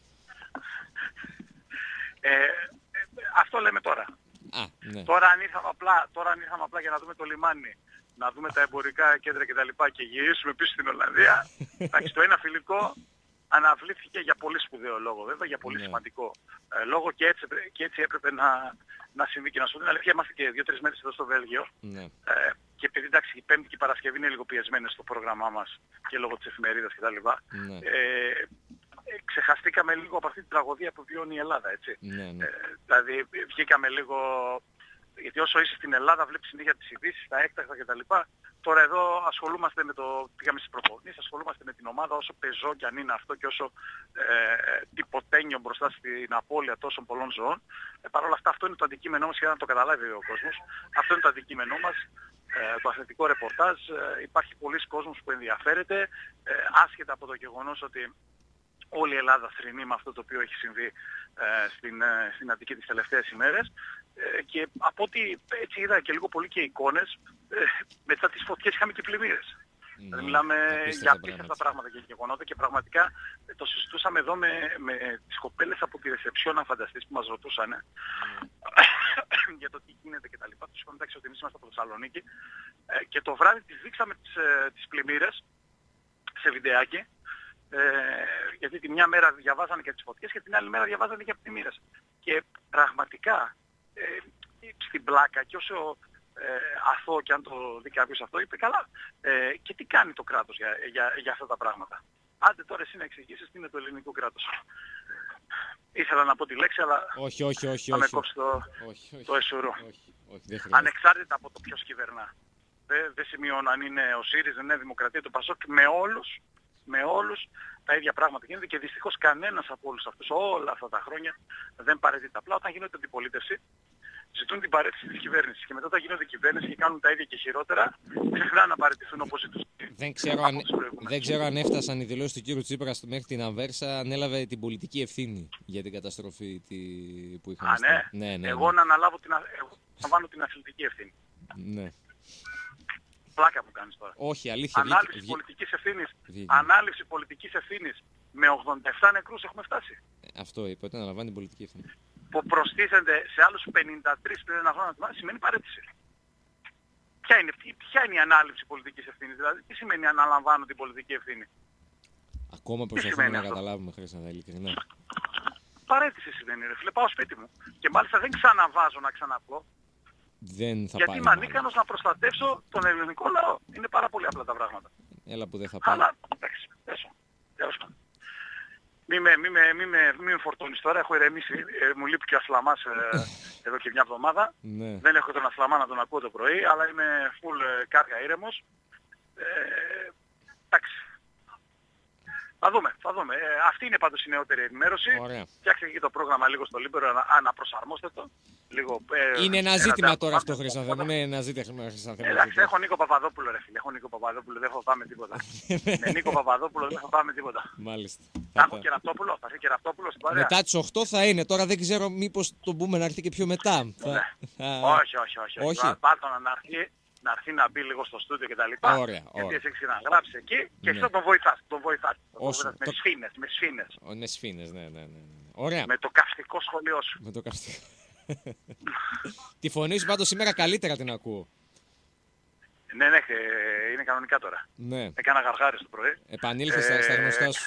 Αυτό λέμε τώρα. Ναι. Τώρα αν ήρθαμε απλά για να δούμε το λιμάνι, να δούμε τα εμπορικά κέντρα κτλ. Και γυρίσουμε πίσω στην Ολλανδία, εντάξει, το ένα φιλικό αναβλήθηκε για πολύ σπουδαίο λόγο, βέβαια, για πολύ σημαντικό λόγο, και έτσι έπρεπε να συμβεί. Και να σου πω την αλήθεια, είμαστε και 2-3 μέρες εδώ στο Βέλγιο. Ναι. Και επειδή εντάξει, η Πέμπτη και η Παρασκευή είναι λίγο πιεσμένες στο πρόγραμμά μας και λόγω της εφημερίδας κτλ. Ναι. Ξεχαστήκαμε λίγο από αυτή την τραγωδία που βιώνει η Ελλάδα, έτσι. Ναι. Δηλαδή βγήκαμε λίγο, γιατί όσο είσαι στην Ελλάδα βλέπεις συνέχεια τις ειδήσεις, τα έκτακτα κτλ. Τώρα εδώ ασχολούμαστε πήγαμε στις προπονήσεις, ασχολούμαστε με την ομάδα, όσο πεζό κι αν είναι αυτό και όσο τυποτένιο μπροστά στην απώλεια τόσων πολλών ζώων. Παρ' όλα αυτά αυτό είναι το αντικείμενό μας, για να το καταλάβει ο κόσμος. Αυτό είναι το αντικείμενό μας. Το αθλητικό ρεπορτάζ. Υπάρχει πολλοί κόσμος που ενδιαφέρεται, άσχετα από το γεγονός ότι όλη η Ελλάδα θρηνεί με αυτό το οποίο έχει συμβεί στην Αττική τις τελευταίες ημέρες, και από ό,τι έτσι είδα και λίγο πολύ και εικόνες, μετά τις φωτιές είχαμε και πλημμύρες. Δηλαδή μιλάμε για απίστευτα πράγματα και γεγονότα, και πραγματικά το συζητούσαμε εδώ με τις κοπέλες από τη ρεσεψιόν, αν φανταστείς, που μας ρωτούσαν για το τι γίνεται κτλ. Τους είπαμε εντάξει ότι εμείς είμαστε από Θεσσαλονίκη, και το βράδυ τις δείξαμε τις πλημμύρες σε βιντεάκι. Γιατί τη μια μέρα διαβάζανε και τις φωτιές και την άλλη μέρα διαβάζανε και πλημμύρες. Και πραγματικά στην πλάκα και όσο αθώο και αν το δει κάποιος αυτό είπε καλά. Και τι κάνει το κράτος για αυτά τα πράγματα. Άντε τώρα εσύ να εξηγήσεις τι είναι το ελληνικό κράτος. Ήθελα να πω τη λέξη αλλά θα με κόψει το εσουρό. Ανεξάρτητα από το ποιος κυβερνά. Δεν σημειώνω αν είναι ο ΣΥΡΙΖΑ, η Νέα Δημοκρατία, το ΠΑΣΟΚ, με όλους τα ίδια πράγματα γίνονται και δυστυχώς κανένας από όλους αυτούς όλα αυτά τα χρόνια δεν παρετείται. Απλά όταν γίνεται αντιπολίτευση ζητούν την παρέτηση της κυβέρνησης και μετά όταν γίνονται κυβέρνηση και κάνουν τα ίδια και χειρότερα ξεχνάνε να παρετηθούν όπως ζητούν. Δεν ξέρω αν έφτασαν οι δηλώσεις του κύριου Τσίπρα μέχρι την Ανβέρσα, ανέλαβε την πολιτική ευθύνη για την καταστροφή που είχαμε. Ναι. Εγώ να αναλάβω την αθλητική ευθύνη. Ναι. Πλάκα που κάνεις τώρα. Όχι, αλήθεια. Ανάλυση πολιτικής ευθύνης με 87 νεκρούς έχουμε φτάσει. Αυτό είπε, ότι αναλαμβάνει την πολιτική ευθύνη. Που προστίθενται σε άλλους 53 πριν ένα χρόνο σημαίνει παρέτηση. Ποια είναι η ανάληψη πολιτικής ευθύνης, δηλαδή τι σημαίνει αναλαμβάνω την πολιτική ευθύνη. Ακόμα προσπαθούμε να καταλάβουμε, Χρήστο, ειλικρινά. Παρέτηση σημαίνει, ρε φίλε, πάω σπίτι μου. Και μάλιστα δεν ξαναβάζω να ξαναπώ. Γιατί είμαι ανίκανος να προστατεύσω τον ελληνικό λαό. Είναι πάρα πολύ απλά τα πράγματα. Έλα που δεν θα πάει. Αλλά εντάξει, τέλος πάντων. Μη με φορτώνεις τώρα, έχω ηρεμήσει. Μου λείπει και ο Ασλαμάς εδώ και μια εβδομάδα. Ναι. Δεν έχω τον Ασλαμά να τον ακούω το πρωί, αλλά είμαι full κάργα ήρεμος. Εντάξει. Θα δούμε. Αυτή είναι πάντως η νεότερη ενημέρωση. Φτιάξτε και το πρόγραμμα λίγο στο Λίμπερο, αναπροσαρμόστε το. Είναι ένα ζήτημα τώρα αυτό, Χρυσανθέμου. Είναι ένα ζήτημα, Χρυσανθέμου. Εντάξει, έχω Νίκο Παπαδόπουλο, ρε φίλε. Δεν φοβάμαι τίποτα. Με Νίκο Παπαδόπουλο δεν φοβάμαι τίποτα. Μάλιστα. Θα έχω και Ραπτόπουλο, θα έρθει και Ραπτόπουλο στην παρέα. Μετά τις 8 θα είναι. Τώρα δεν ξέρω μήπως το πούμε να έρθει και πιο μετά. Όχι. Πάρτο να έρθει να μπει λίγο στο στούντιο και τα λοιπά. Γιατί εσύ έχεις να γράψεις εκεί και εσύ θα τον βοηθάς. Με σφήνες. Ναι. Ωραία. Με το καυστικό σχολείο σου. Τη φωνή σου πάντως σήμερα καλύτερα την ακούω. Ναι, είναι κανονικά τώρα. Ναι. Έκανα γαργάρι το πρωί. Επανήλθες στα γνωστά σου.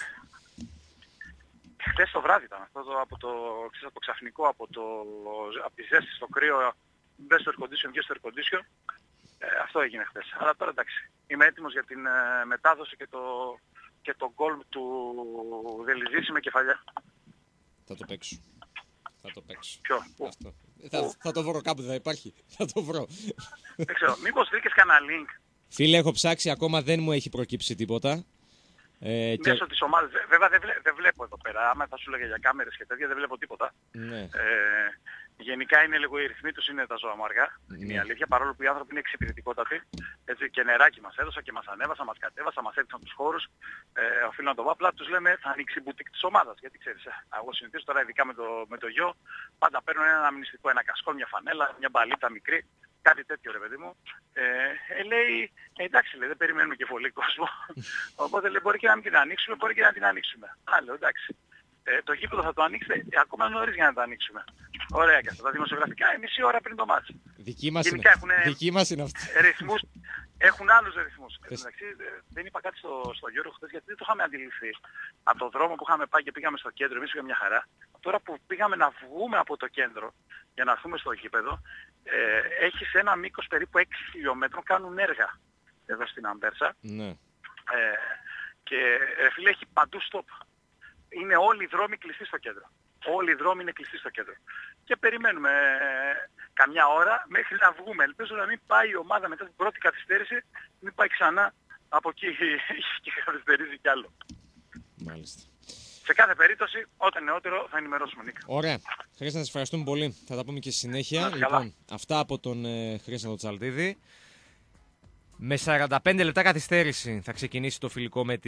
Χθες το βράδυ ήταν αυτό από το ξαφνικό, από τη ζέστη στο κρύο, μπες στο air condition, βγες στο air condition. Αυτό έγινε χθες. Αλλά τώρα εντάξει, είμαι έτοιμος για την μετάδοση και το γκολ του Δελιζήση με κεφαλιά. Θα το παίξω. Ποιο? Αυτό. Θα το βρω κάπου, θα υπάρχει. Θα το βρω. Δεν ξέρω, μήπως βρήκες κανένα link. Φίλε, έχω ψάξει, ακόμα δεν μου έχει προκύψει τίποτα. Μέσω της ομάδας, βέβαια δεν βλέπω εδώ πέρα, άμα θα σου λέγα για κάμερες και τέτοια δεν βλέπω τίποτα. Ναι. Γενικά είναι λίγο οι ρυθμοί τους είναι τα ζώα μου αργά, είναι η αλήθεια, παρόλο που οι άνθρωποι είναι εξυπηρετικότατοι. Έτσι, και νεράκι μας έδωσαν και μας ανέβασαν, μας κατέβασαν, μας έδειξαν τους χώρους. Οφείλω να το πω, απλά τους λέμε θα ανοίξει η μπουτίκ της ομάδας. Γιατί ξέρεις, εγώ συνηθίζω τώρα ειδικά με το γιο, πάντα παίρνω ένα αναμνηστικό, ένα κασκόλ, μια φανέλα, μια μπαλίτα μικρή. Κάτι τέτοιο ρε παιδί μου. Λέει, εντάξει λέει, δεν περιμένουμε και πολύ κόσμο. Οπότε λέει, μπορεί και να μην την ανοίξουμε, μπορεί και να την ανοίξουμε. Άλλο, εντάξει. Το γήπεδο θα το ανοίξετε ακόμα νωρίς για να το ανοίξουμε. Ωραία και αυτά τα δημοσιογραφικά, μισή ώρα πριν το μάτς. Δική μας είναι αυτή. Ρυθμούς, έχουν άλλους ρυθμούς. Εντάξει, δεν είπα κάτι στο Γιώργο χθες γιατί δεν το είχαμε αντιληφθεί. Από το δρόμο που είχαμε πάει και πήγαμε στο κέντρο, εμείς είχαμε μια χαρά. Τώρα που πήγαμε να βγούμε από το κέντρο για να έρθουμε στο γήπεδο, έχει σε ένα μήκος περίπου 6 χιλιόμετρων κάνουν έργα εδώ στην Αμβέρσα. Ναι. Και ρε φίλε έχει παντού stop. Είναι όλοι οι δρόμοι κλειστοί στο κέντρο. Όλοι οι δρόμοι είναι κλειστοί στο κέντρο. Και περιμένουμε καμιά ώρα μέχρι να βγούμε. Ελπίζω να μην πάει η ομάδα μετά την πρώτη καθυστέρηση, μην πάει ξανά από εκεί και καθυστερίζει κι άλλο. Μάλιστα. Σε κάθε περίπτωση, όταν νεότερο θα ενημερώσουμε, Νίκα. Ωραία. Χρήστο, να σας ευχαριστούμε πολύ. Θα τα πούμε και στη συνέχεια. Λοιπόν, αυτά από τον Χρήστο Τσαλτίδη. Με 45 λεπτά καθυστέρηση θα ξεκινήσει το φιλικό με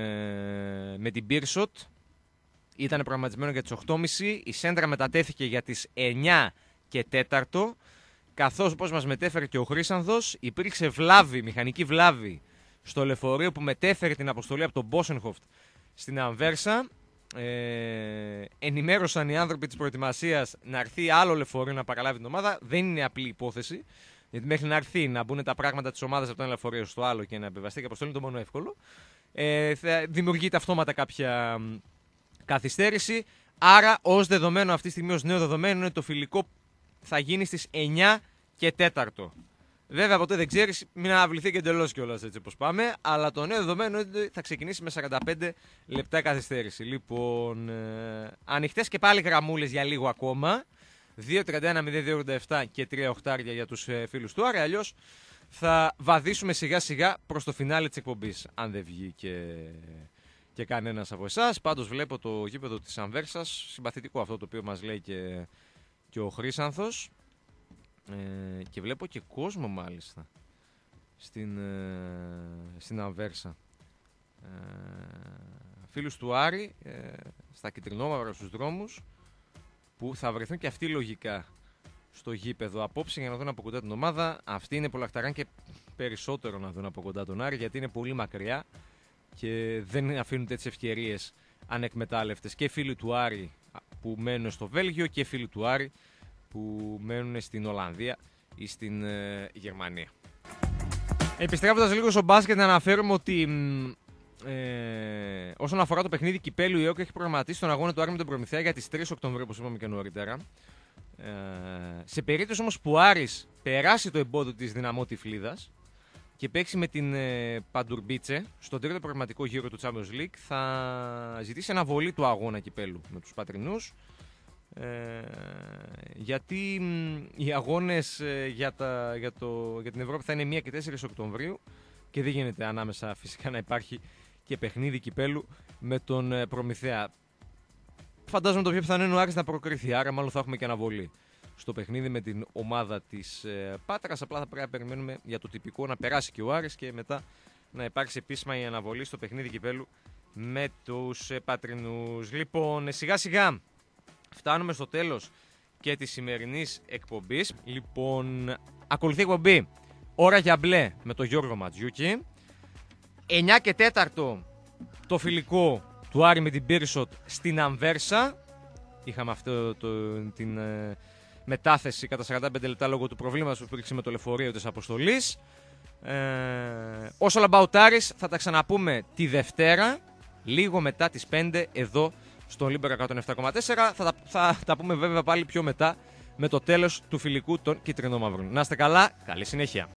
την Beershot. Ήταν προγραμματισμένο για τις 8.30. Η σέντρα μετατέθηκε για τις 9 και 4. Καθώς, όπως μας μετέφερε και ο Χρήσανθος, υπήρξε μηχανική βλάβη στο λεωφορείο που μετέφερε την αποστολή από τον Μπόσενχοφτ στην Ανβέρσα. Ενημέρωσαν οι άνθρωποι της προετοιμασίας να έρθει άλλο λεωφορείο να παραλάβει την ομάδα. Δεν είναι απλή υπόθεση. Γιατί μέχρι να έρθει να μπουν τα πράγματα της ομάδας από το ένα λεωφορείο στο άλλο και να επιβαστεί και αποστολή είναι το μόνο εύκολο. θα δημιουργείται αυτόματα κάποια καθυστέρηση. Άρα, ως δεδομένο αυτή τη στιγμή, ως νέο δεδομένο, είναι το φιλικό θα γίνει στις 9 και 4. Βέβαια, ποτέ δεν ξέρεις, μην αναβληθεί και εντελώς κιόλας έτσι όπως πάμε. Αλλά το νέο δεδομένο είναι ότι θα ξεκινήσει με 45 λεπτά καθυστέρηση. Λοιπόν, ανοιχτές και πάλι γραμμούλες για λίγο ακόμα. 2-31-0-2-87 και 3 οχτάρια για τους φίλους του Άρη. Αλλιώς θα βαδίσουμε σιγά σιγά προς το φινάλε της εκπομπής. Αν δεν βγει και κανένας από εσάς. Πάντως βλέπω το γήπεδο της Ανβέρσας. Συμπαθητικό αυτό το οποίο μας λέει και ο Χρύσανθος. Και βλέπω και κόσμο μάλιστα στην Ανβέρσα. Φίλους του Άρη στα κυτρινόμαυρα στους δρόμους, που θα βρεθούν και αυτοί λογικά στο γήπεδο απόψε για να δουν από κοντά την ομάδα. Αυτοί είναι πολλακταράν και περισσότερο να δουν από κοντά τον Άρη, γιατί είναι πολύ μακριά και δεν αφήνουν τέτοιες ευκαιρίες ανεκμετάλλευτες. Και φίλοι του Άρη που μένουν στο Βέλγιο και φίλοι του Άρη που μένουν στην Ολλανδία ή στην Γερμανία. Επιστρέφοντας λίγο στο μπάσκετ, να αναφέρουμε ότι όσον αφορά το παιχνίδι κυπέλου, η ΕΟΚ έχει προγραμματίσει τον αγώνα του Άρη με τον Προμηθέα για τις 3 Οκτωβρίου, όπως είπαμε και νωρίτερα. Σε περίπτωση όμως που ο Άρης περάσει το εμπόδιο της Δυναμό Τυφλίδας και παίξει με την Παντουρμπίτσε στον τρίτο προγραμματικό γύρο του Champions League, θα ζητήσει αναβολή του αγώνα κυπέλου με τους πατρινούς. Γιατί οι αγώνες για την Ευρώπη θα είναι 1 και 4 Οκτωβρίου και δεν γίνεται ανάμεσα φυσικά να υπάρχει και παιχνίδι κυπέλου με τον Προμηθέα. Φαντάζομαι το πιο πιθανό είναι ο Άρης να προκριθεί, άρα μάλλον θα έχουμε και αναβολή στο παιχνίδι με την ομάδα της Πάτρας. Απλά θα πρέπει να περιμένουμε για το τυπικό να περάσει και ο Άρης και μετά να υπάρξει επίσημα η αναβολή στο παιχνίδι κυπέλου με τους πατρινούς. Λοιπόν, σιγά σιγά φτάνουμε στο τέλος και της σημερινής εκπομπής. Λοιπόν, ακολουθεί η εκπομπή Ώρα για μπλε με τον Γιώργο Ματζιούκη. 9 και 4 το φιλικό του Άρη με την Beerschot στην Ανβέρσα. Είχαμε αυτό την μετάθεση κατά 45 λεπτά λόγω του προβλήματος που υπήρξε με το λεωφορείο της αποστολής. Όσο λαμπαουτάρης θα τα ξαναπούμε τη Δευτέρα, λίγο μετά τις 5 εδώ στο Λίμπερο 107,4. Θα τα πούμε βέβαια πάλι πιο μετά με το τέλος του φιλικού των Κίτρινο-Μαύρων. Να είστε καλά, καλή συνέχεια.